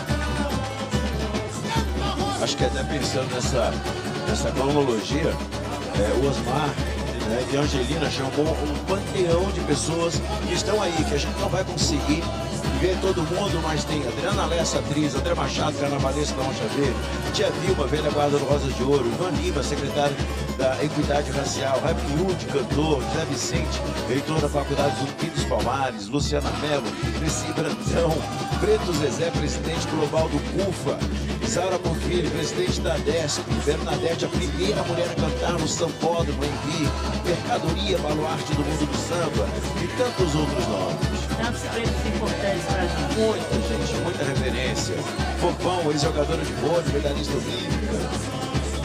Acho que até pensando nessa cronologia, o Osmar e a Angelina chamou um panteão de pessoas que estão aí, que a gente não vai conseguir ver todo mundo, mas tem Adriana Lessa, atriz, André Machado, carnavalesco da Mancha Verde, Tia Vilma, velha guarda do Rosa de Ouro, Ivan Lima, secretário da Equidade Racial, Rabi Hud, cantor, José Vicente, reitor da Faculdade Zumbi dos Palmares, Luciana Mello, Cresci Brandão, Preto Zezé, presidente global do CUFA, Sara Bonfilho, presidente da DESP, Bernadette, a primeira mulher a cantar no Sambódromo em Rio, Mercadoria, baluarte do mundo do samba e tantos outros nomes. Tantos pretos importantes pra gente. Muita gente, muita referência. Fofão, ex-jogadora de vôlei, medalhista olímpica.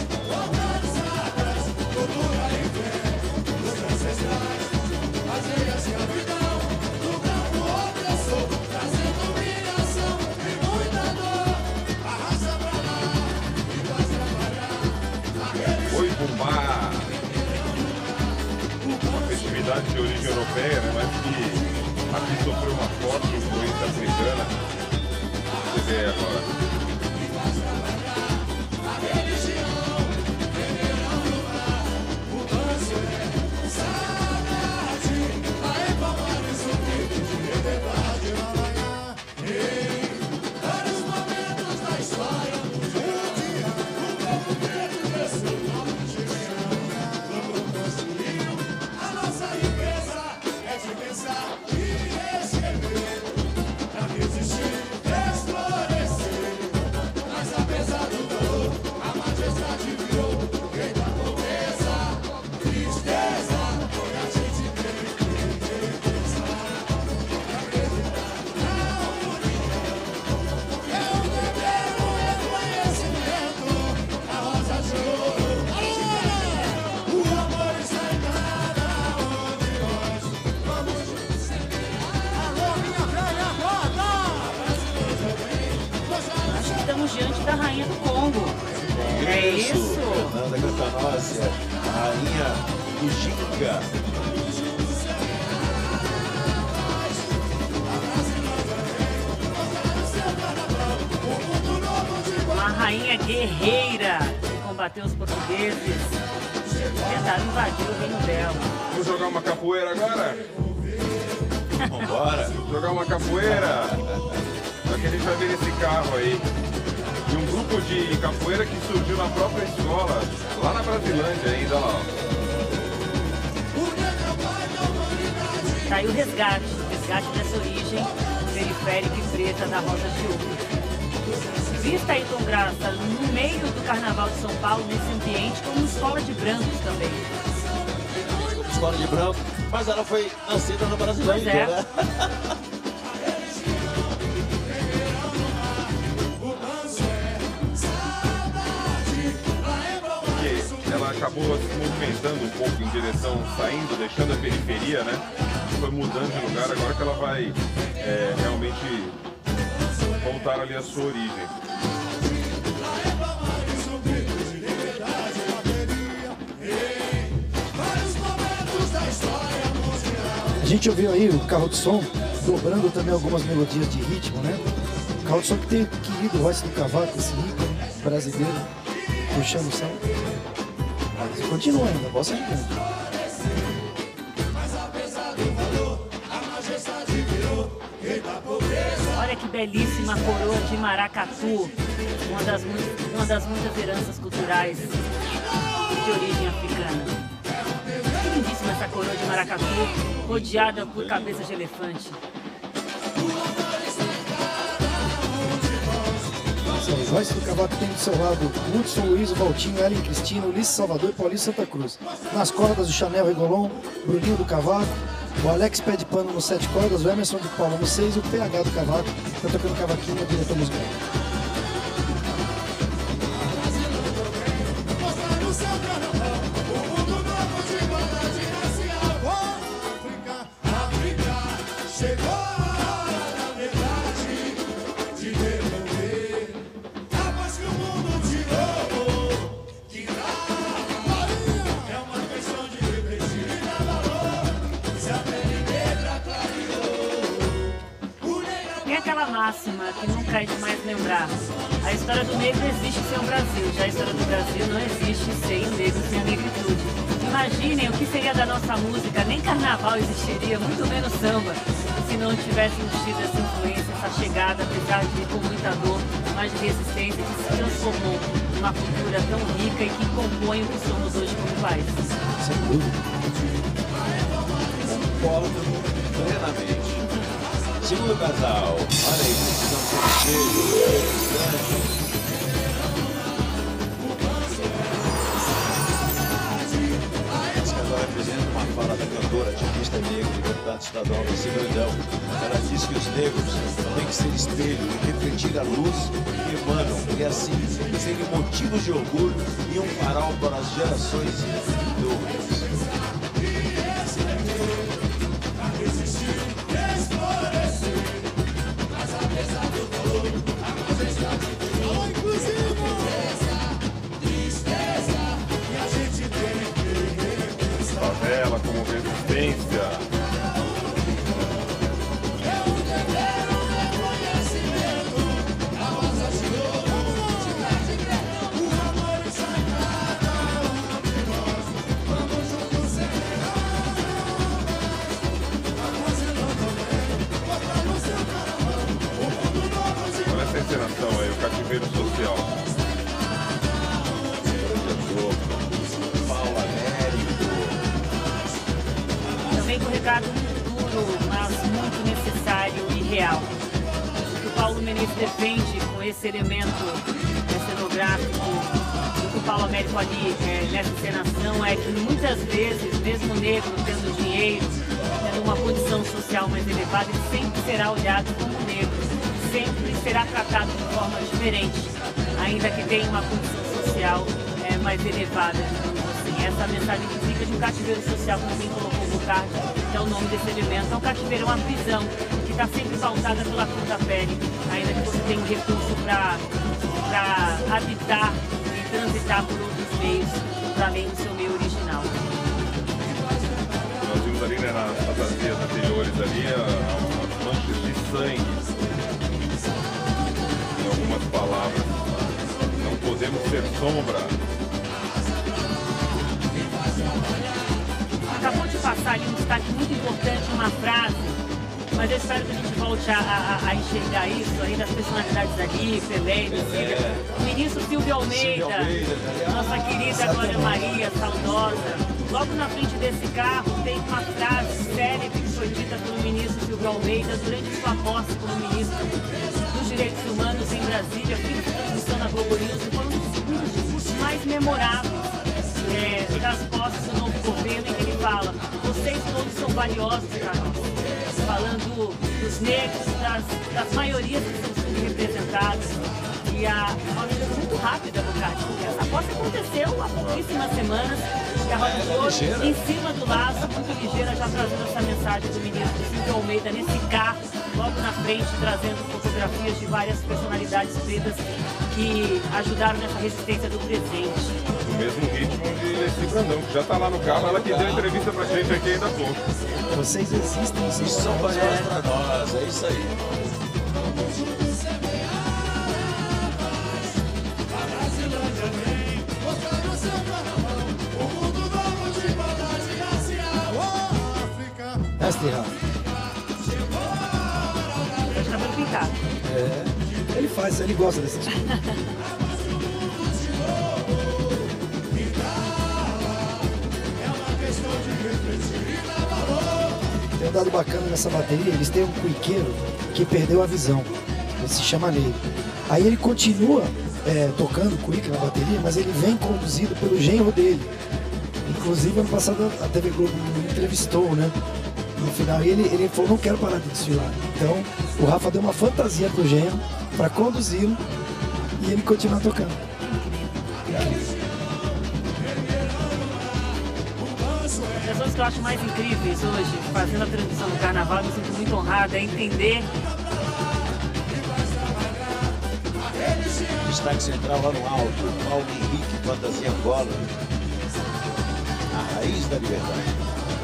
Boi Bumbá, uma festividade de origem europeia, né, mas que aqui sofreu uma forte influência africana. Você vê agora. Diante da Rainha do Congo. É isso? Fernanda Cantanócia, a Rainha do Ginga. Uma rainha guerreira que combateu os portugueses, tentaram invadir o reino dela. Vamos jogar uma capoeira agora? Vambora! Jogar uma capoeira! Só que a gente vai ver esse carro aí. De um grupo de capoeira que surgiu na própria escola, lá na Brasilândia ainda, lá. Tá aí o resgate dessa origem periférica e preta da Rosa de Ouro. Vista aí, Tom Graça, no meio do Carnaval de São Paulo, nesse ambiente, como escola de brancos também. Escola de branco, mas ela foi nascida no Brasilândia, né? Ela acabou se movimentando um pouco em direção, saindo, deixando a periferia, né? Foi mudando de lugar, agora que ela vai realmente voltar ali à sua origem. gente ouviu aí o carro de som dobrando também algumas melodias de ritmo, né? O carro de som que tem querido Royce do Cavaco, esse ícone brasileiro, puxando o som. Mas continua ainda, bossa de canto. Olha que belíssima coroa de maracatu, uma das muitas heranças culturais de origem africana. Que lindíssima essa coroa de maracatu, rodeada por cabeças de elefante. Royce do Cavaco tem do seu lado Hudson, Luiz, Valtinho, Ellen Cristina, Ulisses Salvador e Paulinho Santa Cruz. Nas cordas, o Chanel Regolon, Bruninho do Cavaco, o Alex Pé de Pano no 7 cordas, o Emerson de Paula no 6 e o PH do Cavaco, tá tocando cavaquinho, o diretor musical. Máxima que nunca é demais lembrar. A história do negro existe sem o Brasil, já a história do Brasil não existe sem o negro, sem a negritude. Imaginem o que seria da nossa música, nem carnaval existiria, muito menos samba, se não tivéssemos tido essa influência, essa chegada, apesar de com muita dor, mas de resistência, que se transformou numa cultura tão rica e que compõe o que somos hoje como país. Sem dúvida. Concordo plenamente. Segundo casal, olha aí, precisam ser cheios, Esse casal representa uma fala da cantora, ativista negra e deputada estadual da Segredão. Ela diz que os negros têm que ser espelho e refletir a luz que emanam, e assim serem motivos de orgulho e um farol para as gerações futuras. Favela como resistência. Olha essa encenação aí, o cativeiro social. Também com um recado muito duro, mas muito necessário e real. O que o Paulo Menezes defende com esse elemento cenográfico, o que o Paulo Américo ali nessa encenação é que muitas vezes, mesmo o negro tendo dinheiro, tendo uma condição social mais elevada, ele sempre será olhado como negro, sempre será tratado de forma diferente, ainda que tenha uma condição social mais elevada, digamos assim. Essa mensagem que fica de um cativeiro social, como quem colocou no card, que é o nome desse elemento. É um cativeiro, uma prisão, que está sempre pautada pela cor da pele, ainda que você tenha um recurso para habitar e transitar por outros meios, para além do seu meio original. Nós vimos ali, né, nas fantasias anteriores ali, as manchas de sangue em algumas palavras. Não podemos ser sombra. Acabou de passar ali um destaque muito importante, uma frase, mas eu espero que a gente volte a enxergar isso aí das personalidades ali, Pelé, o ministro Silvio Almeida, nossa querida Glória Maria, saudosa. Logo na frente desse carro tem uma frase célebre que foi dita pelo ministro Silvio Almeida durante sua posse como ministro dos Direitos Humanos em Brasília, fim de transmissão na Globo News, e foi um dos discursos mais memoráveis das posses do novo governo, em que ele fala: vocês todos são valiosos para nós, falando dos negros, das maiorias que são subrepresentadas. E uma coisa muito rápida, Bocati, porque essa posse aconteceu há pouquíssimas semanas, e a Roda de Ouro, em cima do laço, muito ligeira, já trazendo essa mensagem do ministro Silvio Almeida nesse carro, logo na na frente, trazendo fotografias de várias personalidades pretas que ajudaram nessa resistência do presente. O mesmo ritmo de Leci Brandão, que já tá lá no carro, ela que deu entrevista pra gente aqui ainda há pouco. Vocês existem, E são valiosos pra nós, é isso aí. Mestre Rafa. Deixa o cabelo pintado. Ele faz, ele gosta dessas coisas. Tem um dado bacana nessa bateria, eles têm um cuiqueiro que perdeu a visão. Ele se chama Ney. Aí ele continua tocando cuíca na bateria, mas ele vem conduzido pelo genro dele. Inclusive, ano passado a TV Globo me entrevistou, né? No final, ele falou, não quero parar de desfilar. Então, o Rafa deu uma fantasia pro genro para conduzi-lo e ele continuar tocando. As pessoas que eu acho mais incríveis hoje, fazendo a transmissão do carnaval, me sinto muito honrada, é entender. Destaque central lá no alto, Paulo Henrique, fantasia Angola. A raiz da liberdade.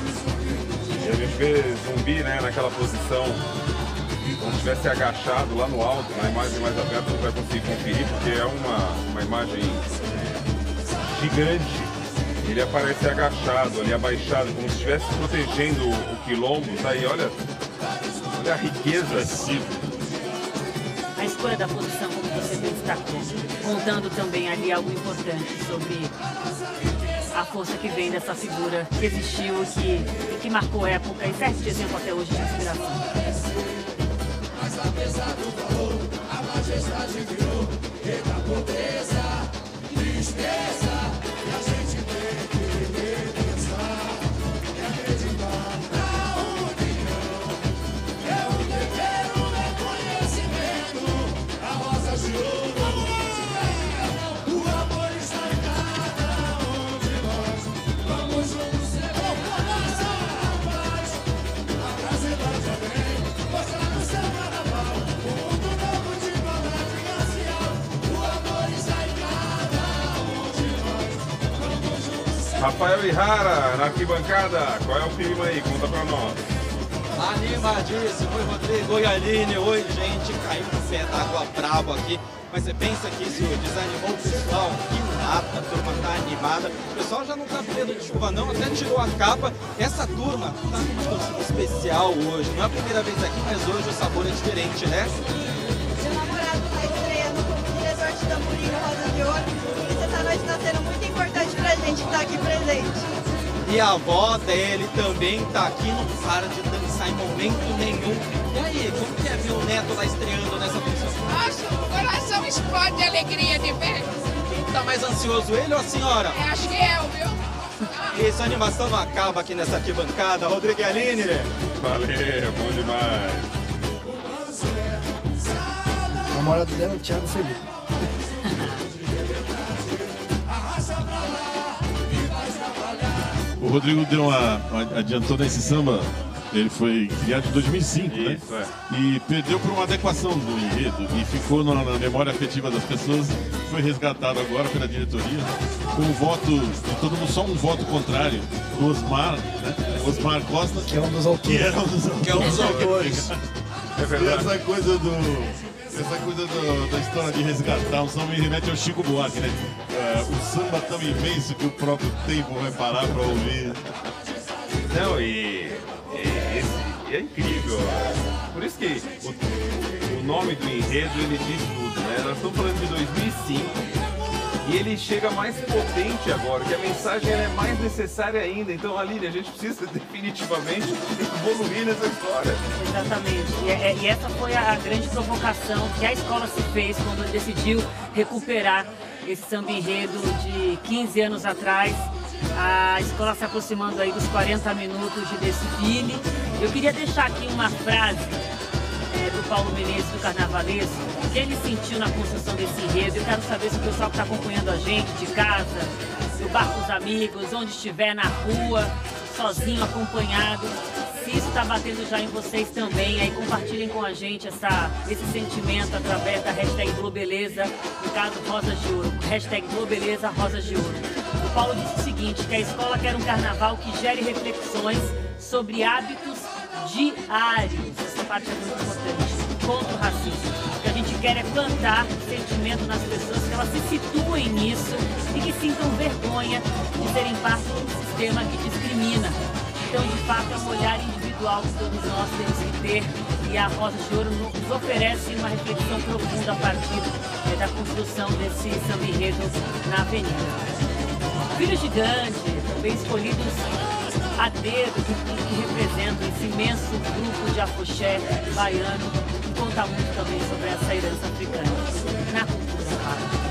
E a gente vê Zumbi, né, naquela posição, como se estivesse agachado lá no alto, na imagem mais aberta você vai conseguir conferir, porque é uma imagem gigante. Ele aparece agachado, ali abaixado, como se estivesse protegendo o quilombo. Tá aí, olha a riqueza. A escolha da posição, como você destacou, contando também ali algo importante sobre a força que vem dessa figura que existiu e que marcou época e serve de exemplo até hoje de inspiração. Mas apesar do valor, a majestade virou rei da pobreza, tristeza, e a gente tem que repensar e acreditar na união. É o dever, o reconhecimento, a rosa de ouro. O amor está em cada um de nós. Vamos juntos ser nossa paz. A Brasilândia vem mostrar no seu carnaval o mundo novo de igualdade racial. O amor está em cada um de nós. Vamos juntos. Rafael Ihara, na arquibancada, qual é o clima aí? Conta pra nós. Animadíssimo, oi Rodrigo, oi Aline, oi gente, caiu no pé d'água brabo aqui, mas você pensa que isso desanimou o pessoal? Que nada, a turma tá animada, o pessoal já não tá com medo de chuva não, até tirou a capa, essa turma tá com uma torcida especial hoje, não é a primeira vez aqui, mas hoje o sabor é diferente, né? Meu namorado está estreando como diretor de tamborim no Rosa de Ouro e essa noite está sendo muito importante pra gente estar aqui presente. E a avó dele também tá aqui, não para de dançar em momento nenhum. E aí, como que é ver o neto lá estreando nessa função? Nossa, o coração explode de alegria de ver. Tá mais ansioso, ele ou a senhora? Acho que eu, viu? Isso, a animação não acaba aqui nessa arquibancada. Rodrigo e Aline. Valeu, bom demais. O namorado dela é o Thiago Felipe. O Rodrigo adiantou nesse samba, ele foi criado em 2005, né? Isso, é. E perdeu por uma adequação do enredo e ficou na memória afetiva das pessoas. Foi resgatado agora pela diretoria, com o voto de todo mundo, só um voto contrário, do Osmar, né? Osmar Costa, Que é um dos autores. que é um dos autores. É verdade. Essa coisa da história de resgatar o samba me remete ao Chico Buarque, né? O samba tão imenso que o próprio tempo vai parar para ouvir. Não, e é incrível. Por isso que o nome do enredo ele diz tudo, né? Nós estamos falando de 2005 e ele chega mais potente agora, que a mensagem ela é mais necessária ainda. Então, Aline, a gente precisa definitivamente evoluir nessa história. Exatamente. E essa foi a grande provocação que a escola se fez quando decidiu recuperar esse samba enredo de 15 anos atrás. A escola se aproximando aí dos 40 minutos de desfile. Eu queria deixar aqui uma frase do Paulo Menezes, do Carnavalesco, que ele sentiu na construção desse enredo. Eu quero saber se o pessoal que está acompanhando a gente de casa, no bar com os amigos, onde estiver, na rua, sozinho, acompanhado, se isso está batendo já em vocês também. Aí compartilhem com a gente esse sentimento através da hashtag Globeleza, no caso Rosas de Ouro. Hashtag Globeleza, Rosas de Ouro. O Paulo disse o seguinte, que a escola quer um carnaval que gere reflexões sobre hábitos diários. Essa parte é muito importante. Contra o racismo. O que a gente quer é plantar sentimento nas pessoas, que elas se situem nisso e que sintam vergonha de serem parte de um sistema que discrimina. Então, de fato, é um olhar individual que todos nós temos que ter, e a Rosa de Ouro nos oferece uma reflexão profunda a partir da construção desse samba enredo na Avenida. Filho Gigante, também escolhidos a dedo, que representam esse imenso grupo de afoxé baiano, que conta muito também sobre essa herança africana na cultura, claro.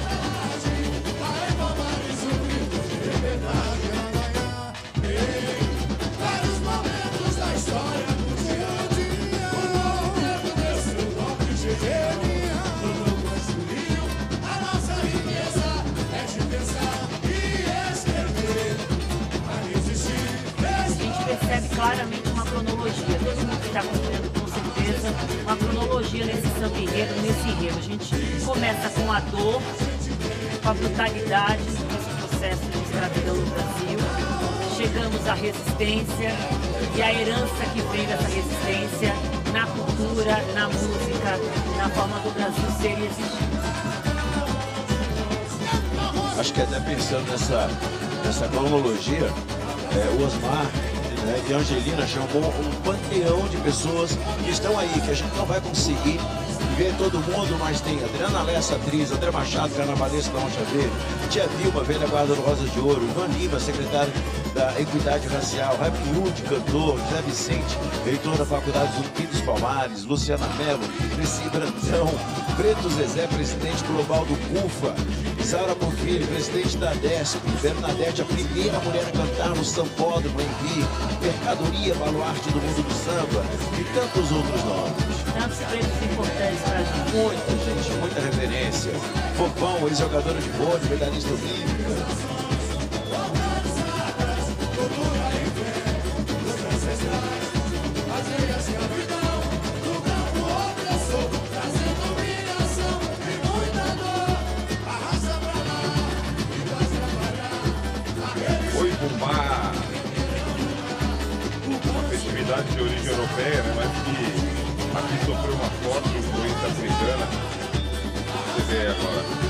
Percebe claramente uma cronologia, todo mundo que está construindo com certeza uma cronologia nesse samba enredo, nesse enredo. A gente começa com a dor, com a brutalidade desse processo de escravidão no Brasil, chegamos à resistência e a herança que vem dessa resistência na cultura, na música, na forma do Brasil ser e existir. Acho que até pensando nessa cronologia, o Osmar e a Angelina chamou um panteão de pessoas que estão aí, que a gente não vai conseguir ver todo mundo, mas tem Adriana Lessa, atriz, André Machado, carnavalesco da Rocha Verde, Tia Vilma, velha guarda do Rosa de Ouro, Ivan Lima, secretário da Equidade Racial, Rafi Wood, cantor, José Vicente, reitor da Faculdade Zumbi dos Palmares, Luciana Mello, Cresci Brandão, Preto Zezé, presidente global do CUFA, Sara Porfírio, presidente da DESP, Bernadette, a primeira mulher a cantar no Sambódromo em Rio, Mercadoria, baluarte do mundo do samba e tantos outros nomes. Tantos pretos importantes pra gente. Muita gente, muita referência. Fofão, ex-jogadora de vôlei, medalhista olímpica. Uma festividade de origem europeia, né, mas que aqui sofreu uma forte influência africana. Você vê agora.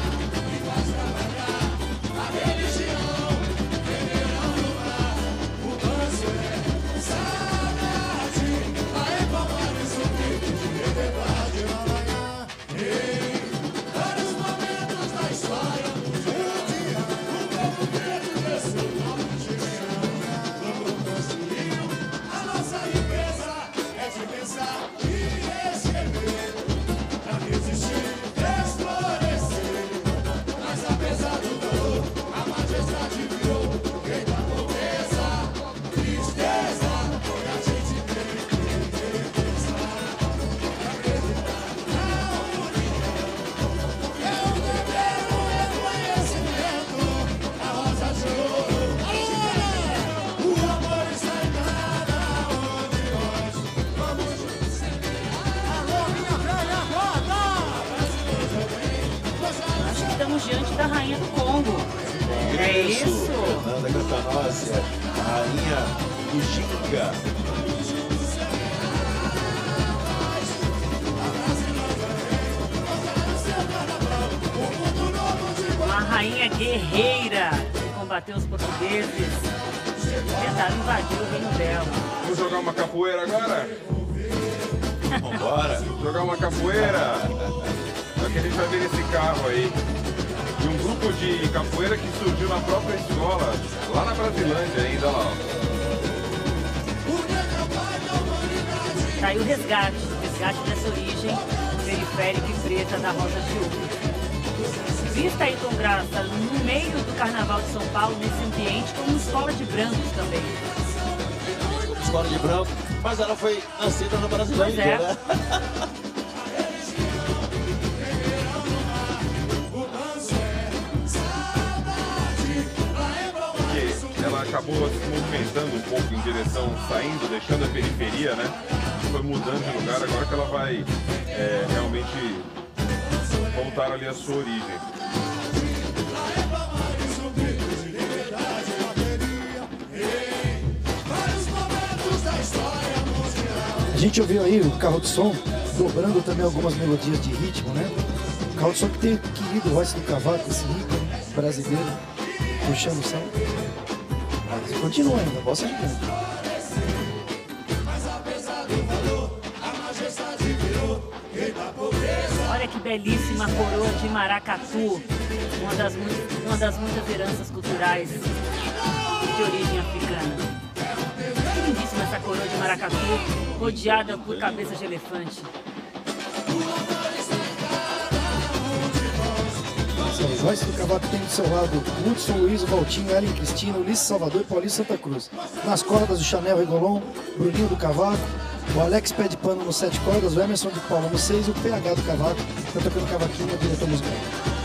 Diante da rainha do Congo. É isso? Fernanda Cantanócia, a rainha do Ginga. Uma rainha guerreira que combateu os portugueses, tentaram invadir o reino dela. Vamos jogar uma capoeira agora? Vambora! Jogar uma capoeira! Só que a gente vai ver esse carro aí. De um grupo de capoeira que surgiu na própria escola, lá na Brasilândia ainda, lá, ó. Tá aí o resgate dessa origem periférica e preta da Rosa de Ouro. Vista aí com graça no meio do Carnaval de São Paulo, nesse ambiente, como escola de brancos também. Escola de branco, mas ela foi nascida na Brasilândia, né? Ela acabou se movimentando um pouco em direção, saindo, deixando a periferia, né? Foi mudando de lugar, agora que ela vai realmente voltar ali à sua origem. A gente ouviu aí o carro de som dobrando também algumas melodias de ritmo, né? O carro de som que tem querido Royce do Cavaco, esse ícone brasileiro, puxando o som. Mas continua ainda, bossa gigante. Olha que belíssima coroa de maracatu, uma das muitas heranças culturais de origem africana. Que lindíssima essa coroa de maracatu, rodeada por cabeças de elefante. Royce do Cavaco tem do seu lado Hudson, Luiz, Valtinho, Ellen Cristina, Ulisses Salvador e Paulinho Santa Cruz. Nas cordas, o Chanel Regolon, Bruninho do Cavaco, o Alex Pé de Pano no 7 cordas, o Emerson de Paula no 6 e o PH do Cavaco, que tá tocando cavaquinho no diretor musical.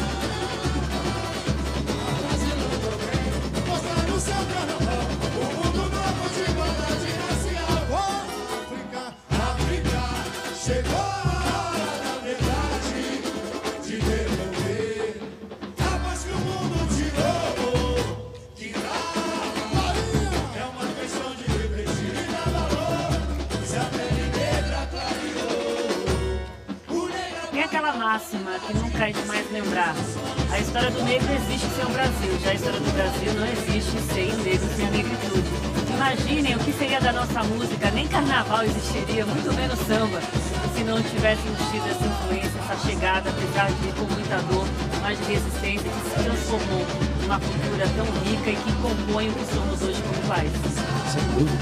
Que nunca é demais lembrar. A história do negro existe sem o Brasil, já a história do Brasil não existe sem o negro, sem a negritude. Imaginem o que seria da nossa música, nem carnaval existiria, muito menos samba, se não tivéssemos tido essa influência, essa chegada, apesar de com muita dor, mas de resistência, que se transformou numa cultura tão rica e que compõe o que somos hoje como país. Sem dúvida.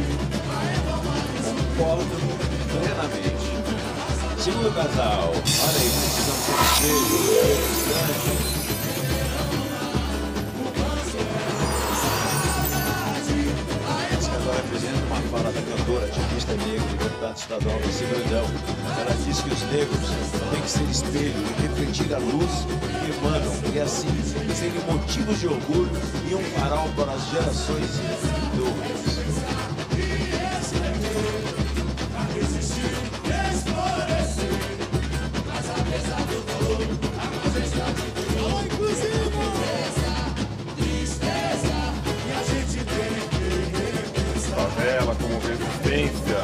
Concordo plenamente. Segundo casal, olha aí, precisamos de um beijo. Esse casal representa uma fala da cantora, ativista negra e deputada estadual Lucy Brandão. Ela diz que os negros têm que ser espelho e refletir a luz que emanam, e assim serem motivos de orgulho e um farol para as gerações futuras. Favela como resistência.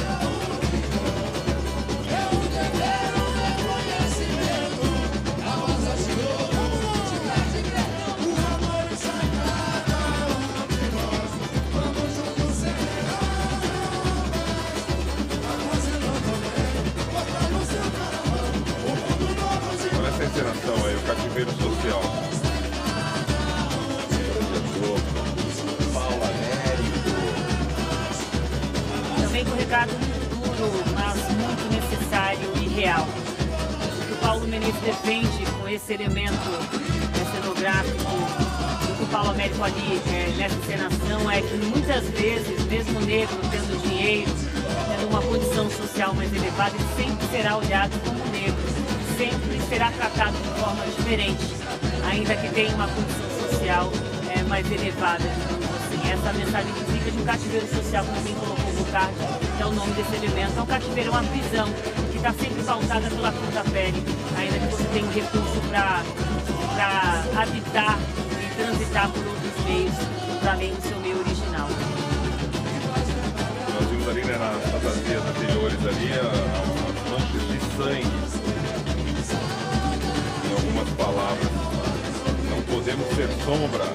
Olha essa encenação aí, o cativeiro social. Um recado muito duro, mas muito necessário e real. O que o Paulo Menezes defende com esse elemento cenográfico, o que o Paulo Américo ali nessa encenação é que muitas vezes, mesmo negro tendo dinheiro, tendo uma condição social mais elevada, ele sempre será olhado como negro, sempre será tratado de forma diferente, ainda que tenha uma condição social mais elevada, digamos assim. Essa mensagem que fica de um cativeiro social, como bem colocou o Bucardi, que é o nome desse elemento. É um cativeiro, uma prisão, que está sempre pautada pela cor da pele, ainda que você tenha um recurso para habitar e transitar por outros meios, para além do seu meio original. Nós vimos ali, né, nas fantasias anteriores ali, as manchas de sangue em algumas palavras. Não podemos ser sombra.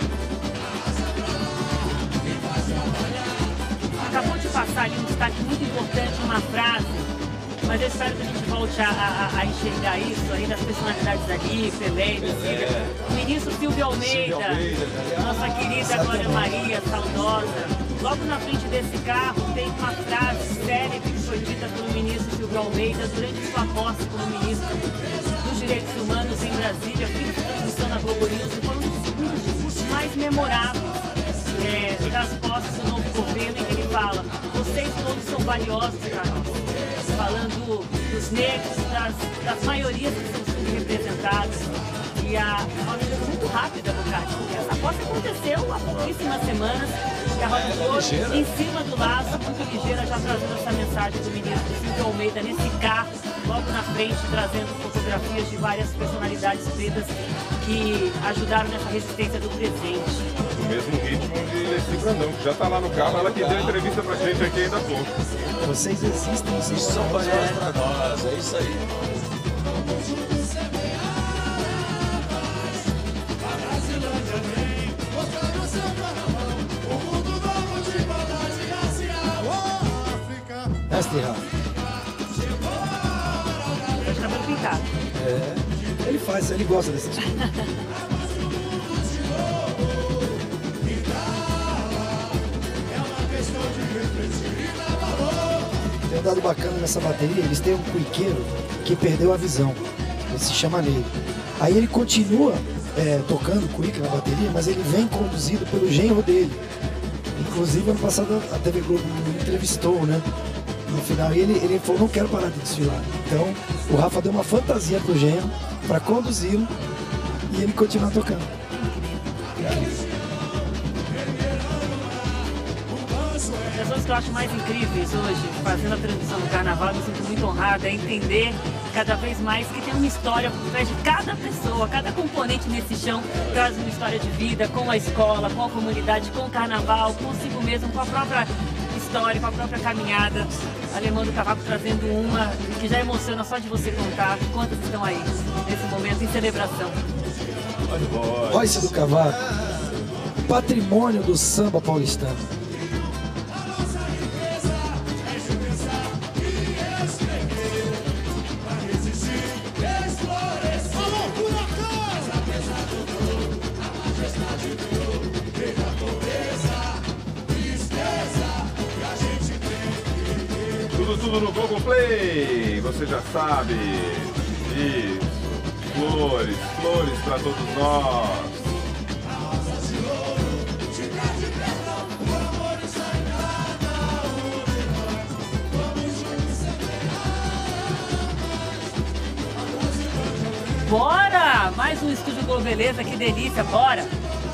Acabou de passar ali um destaque muito importante, uma frase, mas eu espero que a gente volte a enxergar isso aí, das personalidades ali, Pelé, o ministro Silvio Almeida, nossa querida Glória Maria, saudosa. Logo na frente desse carro tem uma frase célebre que foi dita pelo ministro Silvio Almeida durante sua posse como ministro dos Direitos Humanos em Brasília, fim de transmissão na Globo News, e foi um dos segundos mais memoráveis das posses do novo governo, em que ele fala: vocês todos são valiosos para nós, falando dos negros, das maiorias que são subrepresentadas, e E a Rosa de Ouro muito rápida, Bocardi, porque essa aposta aconteceu há pouquíssimas semanas. E a Rosa de Ouro em cima do laço, muito ligeira, já trazendo essa mensagem do ministro Silvio Almeida nesse carro, logo na frente, trazendo fotografias de várias personalidades pretas que ajudaram nessa resistência do presente. O mesmo ritmo de Leci Brandão, que já tá lá no carro, ela que deu entrevista pra gente aqui ainda há pouco. Vocês existem, vocês são valiosos pra nós, é isso aí. Mestre Rafa. Tá de cabelo pintado. É, ele faz, ele gosta dessas coisas. Tem um dado bacana nessa bateria, eles têm um cuiqueiro que perdeu a visão. Ele se chama Ney. Aí ele continua tocando cuica na bateria, mas ele vem conduzido pelo genro dele. Inclusive, ano passado a TV Globo me entrevistou, né? No final, e ele falou, não quero parar de desfilar. Então, o Rafa deu uma fantasia pro genro para conduzi-lo e ele continuar tocando. As coisas que eu acho mais incríveis hoje, fazendo a transmissão do carnaval, eu me sinto muito honrada, é entender cada vez mais que tem uma história por trás de cada pessoa, cada componente nesse chão traz uma história de vida com a escola, com a comunidade, com o carnaval, consigo mesmo, com a própria história, com a própria caminhada. Alemão do Cavaco trazendo uma que já emociona só de você contar quantas estão aí nesse momento em celebração. Royce do Cavaco, patrimônio do samba paulistano. Tudo no Google Play, você já sabe. Isso. Flores, flores para todos nós. Bora! Mais um Estúdio Globeleza, que delícia, bora!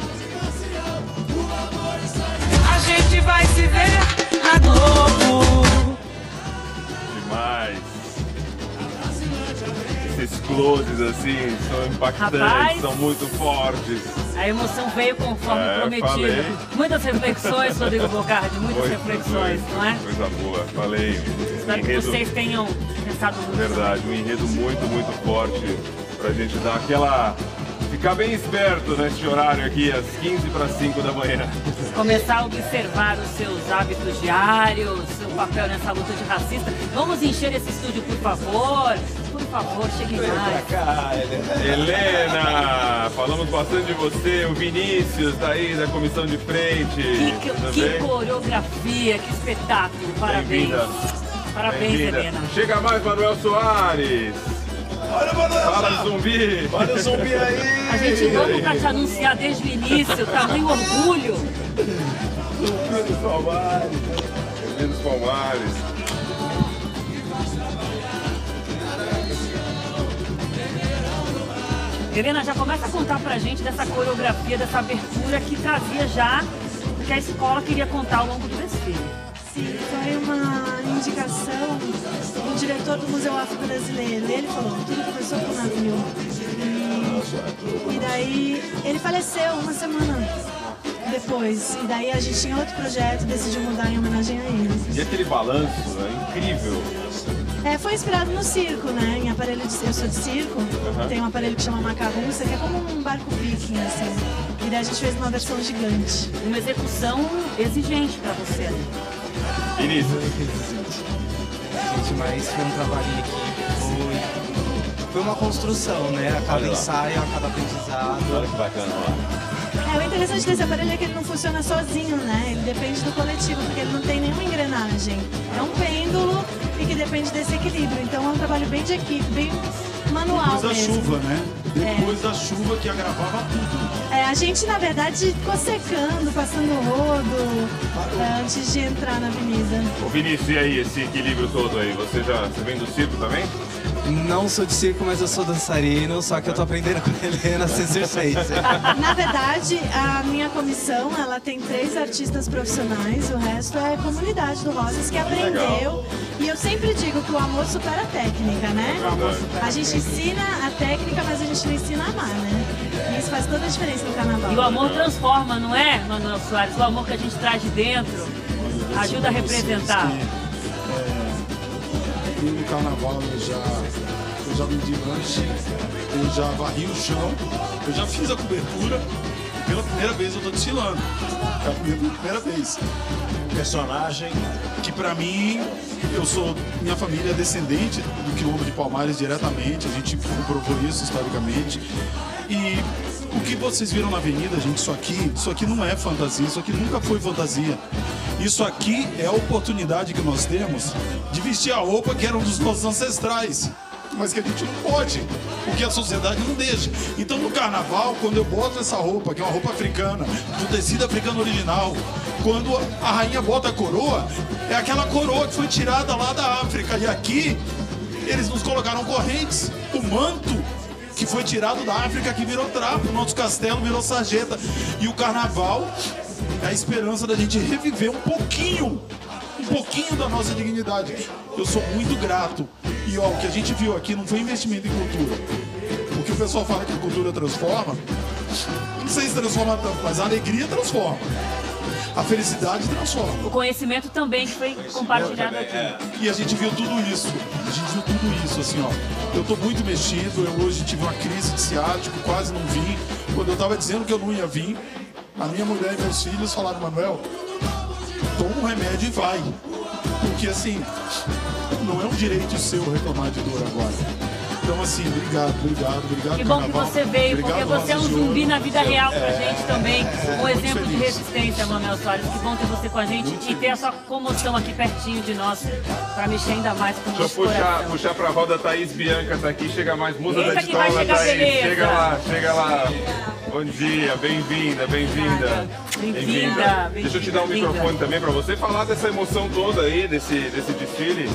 A gente vai se ver na Globo. Demais. Esses closes assim são impactantes, Rapaz, são muito fortes. A emoção veio conforme prometido. Falei. Muitas reflexões, Rodrigo Bocardi, muitas reflexões, não é? Coisa boa, falei. Espero que vocês tenham pensado muito. Verdade, um enredo muito forte pra gente dar aquela... Ficar bem esperto nesse horário aqui, às 15 para 5 da manhã. Começar a observar os seus hábitos diários, seu papel nessa luta de racista. Vamos encher esse estúdio, por favor. Por favor, cheguem mais. Cá, Helena, falamos bastante de você. O Vinícius tá aí da comissão de frente. Que coreografia, que espetáculo. Parabéns. Parabéns, Helena. Chega mais, Manuel Soares. Olha o Manuel. Fala, zumbi. Olha o zumbi aí. A gente louco pra te anunciar desde o início, tamanho orgulho. Zumbi dos Palmares. Zumbi dos Palmares. Helena, já começa a contar pra gente dessa coreografia, dessa abertura que trazia já o que a escola queria contar ao longo do desfile. Sim, foi uma indicação do diretor do Museu Afro-Brasileiro. Ele falou, tudo começou com o navio. E daí ele faleceu uma semana depois. E daí a gente tinha outro projeto e decidiu mudar em homenagem a ele. E aquele balanço é incrível. Foi inspirado no circo, né? Em aparelho de eu sou de circo, tem um aparelho que chama macarruça, que é como um barco viking, assim. E daí a gente fez uma versão gigante. Uma execução exigente pra você ali. Vinícius. Gente, mas foi um trabalho em equipe, foi uma construção, né? A cada ensaio, a cada aprendizado. Olha que bacana, ó. O interessante desse aparelho é que ele não funciona sozinho, né? Ele depende do coletivo, porque ele não tem nenhuma engrenagem. É um pêndulo e que depende desse equilíbrio. Então é um trabalho bem de equipe, bem manual Depois da mesmo. chuva, né? Depois da chuva que agravava tudo. A gente, na verdade, ficou secando, passando rodo, antes de entrar na avenida. Ô Vinícius, e aí, esse equilíbrio todo aí? Você vem do circo também? Não sou de circo, mas eu sou dançarino, só que eu tô aprendendo com a Helena a ser circense. Na verdade, a minha comissão, ela tem 3 artistas profissionais, o resto é a comunidade do Rosas que aprendeu. E eu sempre digo que o amor supera a técnica, né? A gente ensina a técnica, mas a gente não ensina a amar, né? E isso faz toda a diferença no carnaval. E o amor transforma, não é, Manuel Soares? O amor que a gente traz de dentro ajuda a representar. E no carnaval eu já vendi lanche, eu já varri o chão, eu já fiz a cobertura. Pela primeira vez eu tô desfilando. É a minha primeira vez. Personagem que pra mim, minha família é descendente do quilombo de Palmares diretamente, a gente comprovou isso historicamente. E o que vocês viram na avenida, gente, isso aqui não é fantasia, isso aqui nunca foi fantasia. Isso aqui é a oportunidade que nós temos de vestir a roupa que era um dos nossos ancestrais, mas que a gente não pode, porque a sociedade não deixa. Então no carnaval, quando eu boto essa roupa, que é uma roupa africana, do tecido africano original, quando a rainha bota a coroa, é aquela coroa que foi tirada lá da África. E aqui, eles nos colocaram correntes, o manto que foi tirado da África, que virou trapo, o nosso castelo virou sarjeta. E o carnaval é a esperança da gente reviver um pouquinho da nossa dignidade. Eu sou muito grato. E ó, o que a gente viu aqui não foi investimento em cultura. Porque o pessoal fala que a cultura transforma. Não sei se transforma tanto, mas a alegria transforma. A felicidade transforma. O conhecimento também que foi compartilhado aqui. E a gente viu tudo isso. A gente viu tudo isso, assim, ó. Eu tô muito mexido, eu hoje tive uma crise de ciático, quase não vim. Quando eu tava dizendo que eu não ia vir, a minha mulher e meus filhos falaram: Manuel, toma um remédio e vai. Porque assim, não é um direito seu reclamar de dor agora. Então assim, obrigado, Que bom que você veio, obrigado, porque você é um Rosas de zumbi Ouro. na vida real pra gente também. Um muito exemplo de feliz. resistência, Manuel Soares. Que bom ter você com a gente e ter a sua comoção aqui pertinho de nós, pra mexer ainda mais com o Deixa eu nosso coração. puxar pra roda, Thaís Bianca tá aqui, chega mais, musa Eita da que vai escola, chegar Thaís, beleza. chega lá. Bom dia, bem-vinda. Bem-vinda. Deixa eu te dar um microfone também pra você falar dessa emoção toda aí, desse desfile.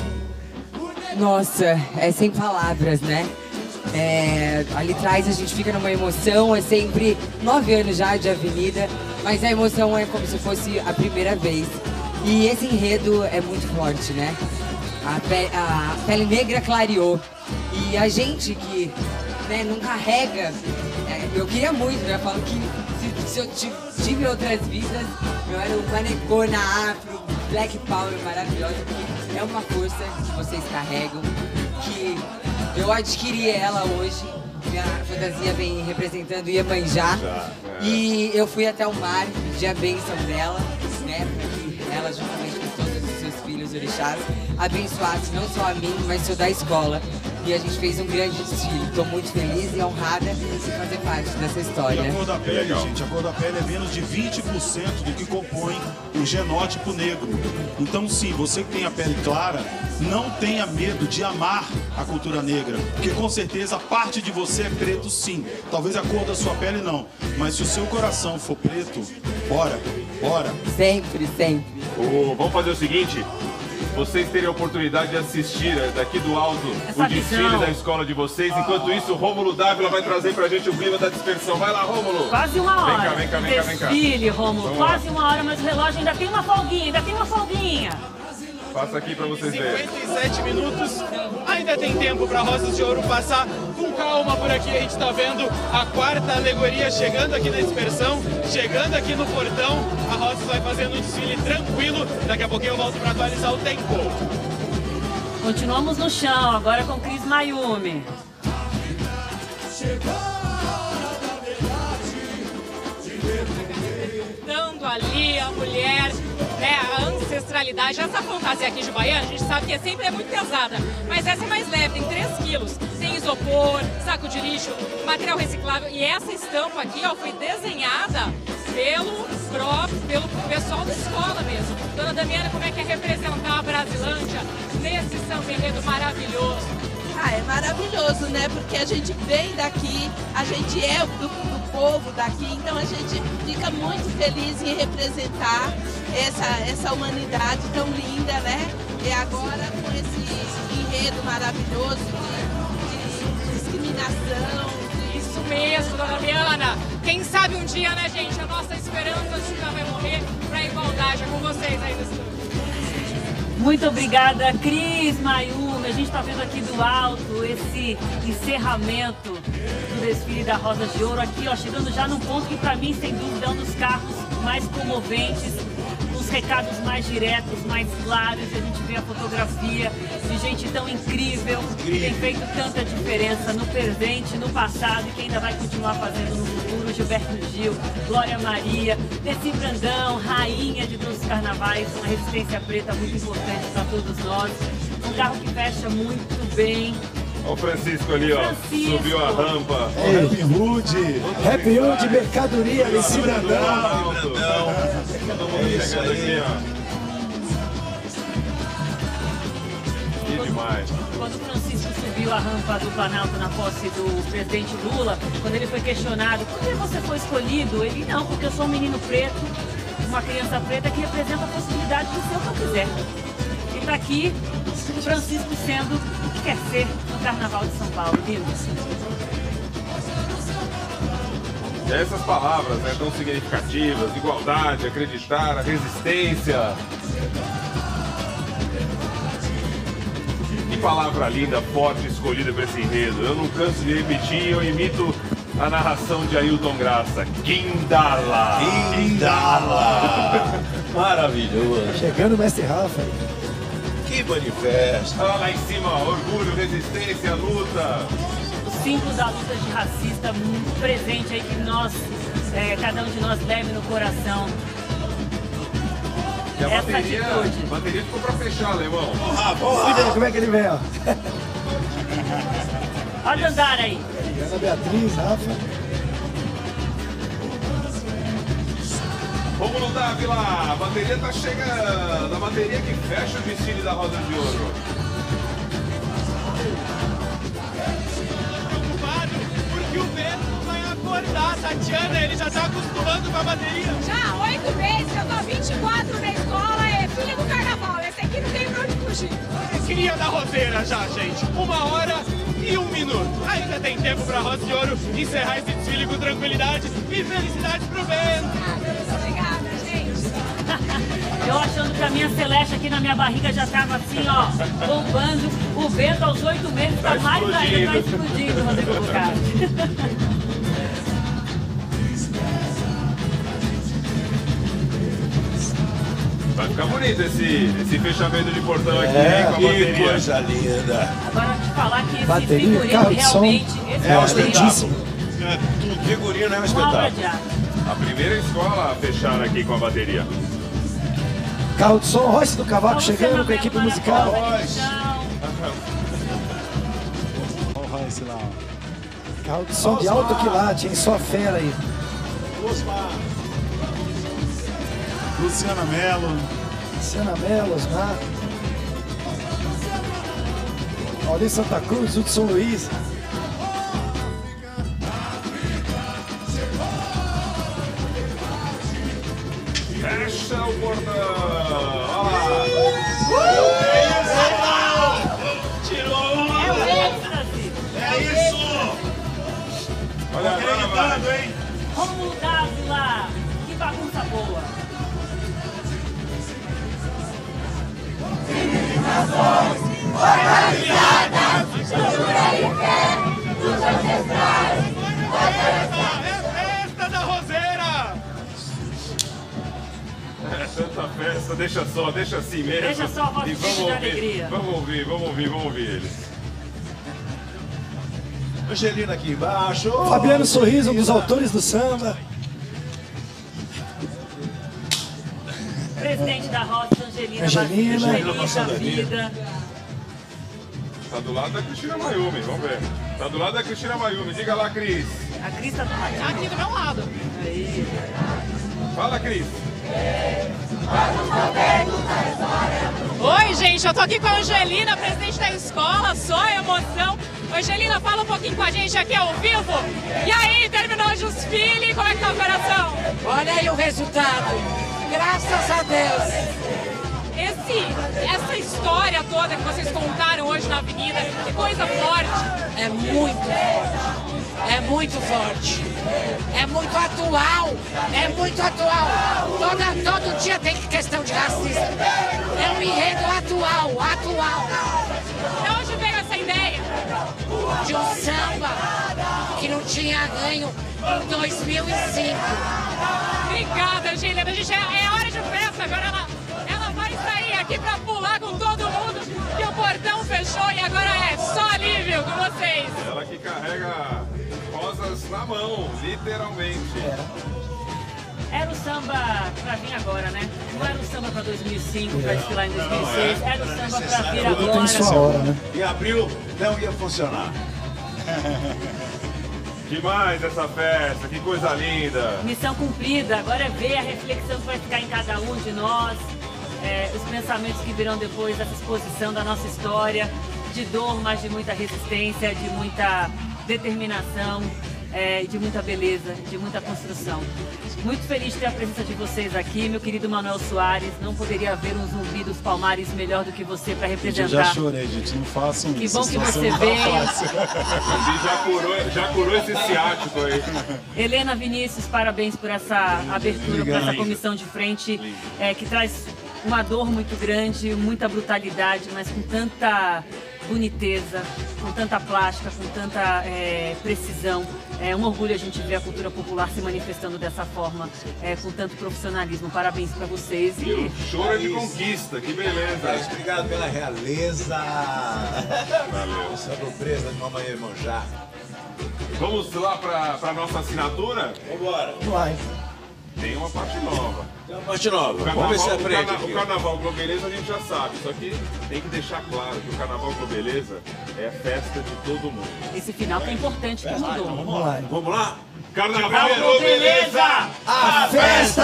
Nossa, é sem palavras, né? Ali atrás a gente fica numa emoção, é sempre 9 anos já de avenida, mas a emoção é como se fosse a primeira vez. E esse enredo é muito forte, né? A pele negra clareou. E a gente que não carrega, eu queria muito, né? Eu falo que se eu tive outras vidas, eu era uma negona afro, Black Power maravilhosa, porque é uma força que vocês carregam, que eu adquiri ela hoje. Minha fantasia vem representando Iemanjá. E eu fui até o mar, pedi a bênção dela, né? Para que ela, juntamente com todos os seus filhos orixás, abençoasse não só a mim, mas toda a escola. E a gente fez um grande desfile. Estou muito feliz e honrada de fazer parte dessa história. E a cor da pele, gente, a cor da pele é menos de 20% do que compõe o genótipo negro. Então, sim, você que tem a pele clara, não tenha medo de amar a cultura negra, porque com certeza parte de você é preto, sim. Talvez a cor da sua pele não, mas se o seu coração for preto, bora. Sempre. Vamos fazer o seguinte. Vocês terem a oportunidade de assistir daqui do alto Essa o desfile visão. da escola de vocês. Enquanto isso, o Rômulo Dávila vai trazer pra gente o clima da dispersão. Vai lá, Rômulo! Quase uma hora. Vem cá. Desfile, Rômulo. Vamos lá. Quase uma hora, mas o relógio ainda tem uma folguinha. Passa aqui pra vocês verem. 57 minutos, ainda tem tempo para Rosas de Ouro passar com calma por aqui. A gente está vendo a 4ª alegoria chegando aqui na dispersão, chegando aqui no portão. A Rosas vai fazendo um desfile tranquilo. Daqui a pouquinho eu volto para atualizar o tempo. Continuamos no chão, agora com Cris Mayumi. Dando ali a mulher, né, a ancestralidade. Essa fantasia aqui de Baiana, a gente sabe que sempre é muito pesada, mas essa é mais leve, tem 3 quilos. Tem isopor, saco de lixo, material reciclável. E essa estampa aqui, ó, foi desenhada pelo pessoal da escola mesmo. Dona Damiana, como é que é representar a Brasilândia nesse samba enredo maravilhoso? é maravilhoso, né? Porque a gente vem daqui, a gente é do povo daqui, então a gente fica muito feliz em representar essa humanidade tão linda, né? E agora com esse enredo maravilhoso de discriminação. Isso mesmo, dona Biana. Quem sabe um dia, né, gente? A nossa esperança nunca vai morrer pra igualdade. É com vocês aí nesse estúdio. Muito obrigada, Cris, Mayumi. A gente está vendo aqui do alto esse encerramento do desfile da Rosas de Ouro aqui, ó, chegando já num ponto que para mim, sem dúvida, é um dos carros mais comoventes, os recados mais diretos, mais claros. A gente vê a fotografia de gente tão incrível, que tem feito tanta diferença no presente, no passado e que ainda vai continuar fazendo no futuro. Gilberto Gil, Glória Maria, Desi Brandão, rainha de todos os carnavais, uma resistência preta muito importante para todos nós. Um carro que fecha muito bem. Olha o Francisco ali, ó. Francisco. Subiu a rampa. Happy Hood. Happy Hood, mercadoria, Desi Brandão. Todo mundo chegando aqui, ó. Que demais. Quando o Francisco subiu a rampa do Planalto na posse do presidente Lula, quando ele foi questionado por que você foi escolhido, ele não, porque eu sou um menino preto, uma criança preta que representa a possibilidade de ser o que eu quiser. E tá aqui o Francisco sendo o que quer ser no Carnaval de São Paulo, lindo. E essas palavras, né, tão significativas: igualdade, acreditar, a resistência. Que palavra linda, forte, escolhida para esse enredo. Eu não canso de repetir, eu imito a narração de Ailton Graça. Guindala! Guindala! Maravilhoso! Chegando o mestre Rafa. Que manifesto! Olha lá em cima, orgulho, resistência, luta. O símbolo da luta de racista muito presente aí que nós, cada um de nós leve no coração. E a bateria ficou pra fechar, alemão. Olha como é que ele vem, ó. Olha o andar aí. Ana Beatriz, Rafa. Vamos lutar, Vila. A bateria tá chegando. A bateria que fecha o desfile da Rosa de Ouro. Preocupado porque o Beto vai acordar. Tatiana, ele já tá acostumando com a bateria. Já há 8 meses, eu tô 24 na escola, é filha do carnaval. Esse aqui não tem pra onde fugir. Cria da roseira já, gente. 1h e 1 minuto. Ainda tem tempo pra Rosa de Ouro encerrar esse desfile com tranquilidade e felicidade pro Bento. Obrigada, gente. Eu achando que a minha Celeste aqui na minha barriga já tava assim, ó, bombando. O Bento aos 8 meses tá mais ainda, tá explodindo, Rodrigo Bucati. Vai ficar bonito esse fechamento de portão aqui, hein, com a bateria. Que coisa linda. Agora, te falar que esse Bateria, figurino carro de som. realmente... É um espetáculo. Figurino é um espetáculo. A primeira escola a fechar aqui com a bateria. Carro de som, Royce do Cavaco chegando com a equipe musical. Olha o Royce lá. Carro de som de alto quilate, hein? Só fera aí. Osmar. Luciana Mello. Luciana Mello, Osmar. Maurício Santa Cruz, Hudson Luiz. Fecha o portão. Olha Tirou! É isso! Olha Acreditando, hein? Rômulo Dávila, que bagunça boa. Organizadas, cultura e fé dos ancestrais. É festa da roseira! É tanta festa, deixa assim mesmo. Deixa só a voz E de alegria. Vamos ouvir eles. Angelina aqui embaixo. Fabiano Sorriso, um dos autores do samba. Presidente da Rosa, Angelina. Angelina. Feliz da vida. Tá do lado da Cristina Mayumi, vamos ver. Tá do lado da Cristina Mayumi. Diga lá, Cris. A Cris tá do lado. Aqui do meu lado. Aí. Fala, Cris. Oi, gente, eu tô aqui com a Angelina, presidente da escola, só emoção. Angelina, fala um pouquinho com a gente aqui ao vivo. E aí, terminou o desfile, como é que tá o coração? Olha aí o resultado, graças a Deus. Essa história toda que vocês contaram hoje na Avenida, que coisa forte. É muito forte, é muito forte, é muito atual, é muito atual. Todo dia tem questão de racismo. É um enredo atual. De onde veio essa ideia? De um samba que não tinha ganho em 2005. Obrigada, Angelina. A gente é hora de festa, agora ela vai sair aqui pra pular com todo mundo, que o portão fechou e agora é só alívio com vocês. Ela que carrega rosas na mão, literalmente. Era o samba pra vir agora, né? Não era o samba pra 2005, pra desfilar em 2006, era o samba pra vir agora. Em abril não ia funcionar. Demais essa festa, que coisa linda. Missão cumprida, agora é ver a reflexão que vai ficar em cada um de nós, os pensamentos que virão depois dessa exposição da nossa história, de dor, mas de muita resistência, de muita determinação, de muita beleza, de muita construção. Muito feliz de ter a presença de vocês aqui, meu querido Manuel Soares. Não poderia haver um Zumbi dos Palmares melhor do que você para representar. Eu já chorei, gente, não façam que isso. Bom que você veio. Já curou esse ciático aí. Helena Vinícius, parabéns por essa abertura, por essa comissão de frente, que traz uma dor muito grande, muita brutalidade, mas com tanta boniteza, com tanta plástica, com tanta precisão. É um orgulho a gente ver a cultura popular se manifestando dessa forma, com tanto profissionalismo. Parabéns para vocês. E o choro de conquista, que beleza. Obrigado pela realeza. Valeu. Essa nobreza de Mamãe Iemanjá. Vamos lá para nossa assinatura? Vambora. Vamos lá, hein? Tem uma parte nova. Tem uma parte nova. Vamos ver se aprende. O Carnaval Globeleza a gente já sabe, só que tem que deixar claro que o Carnaval Globeleza é festa de todo mundo. Esse final que é importante, que mudou. Vamos lá. Vamos lá? Carnaval Globeleza, a festa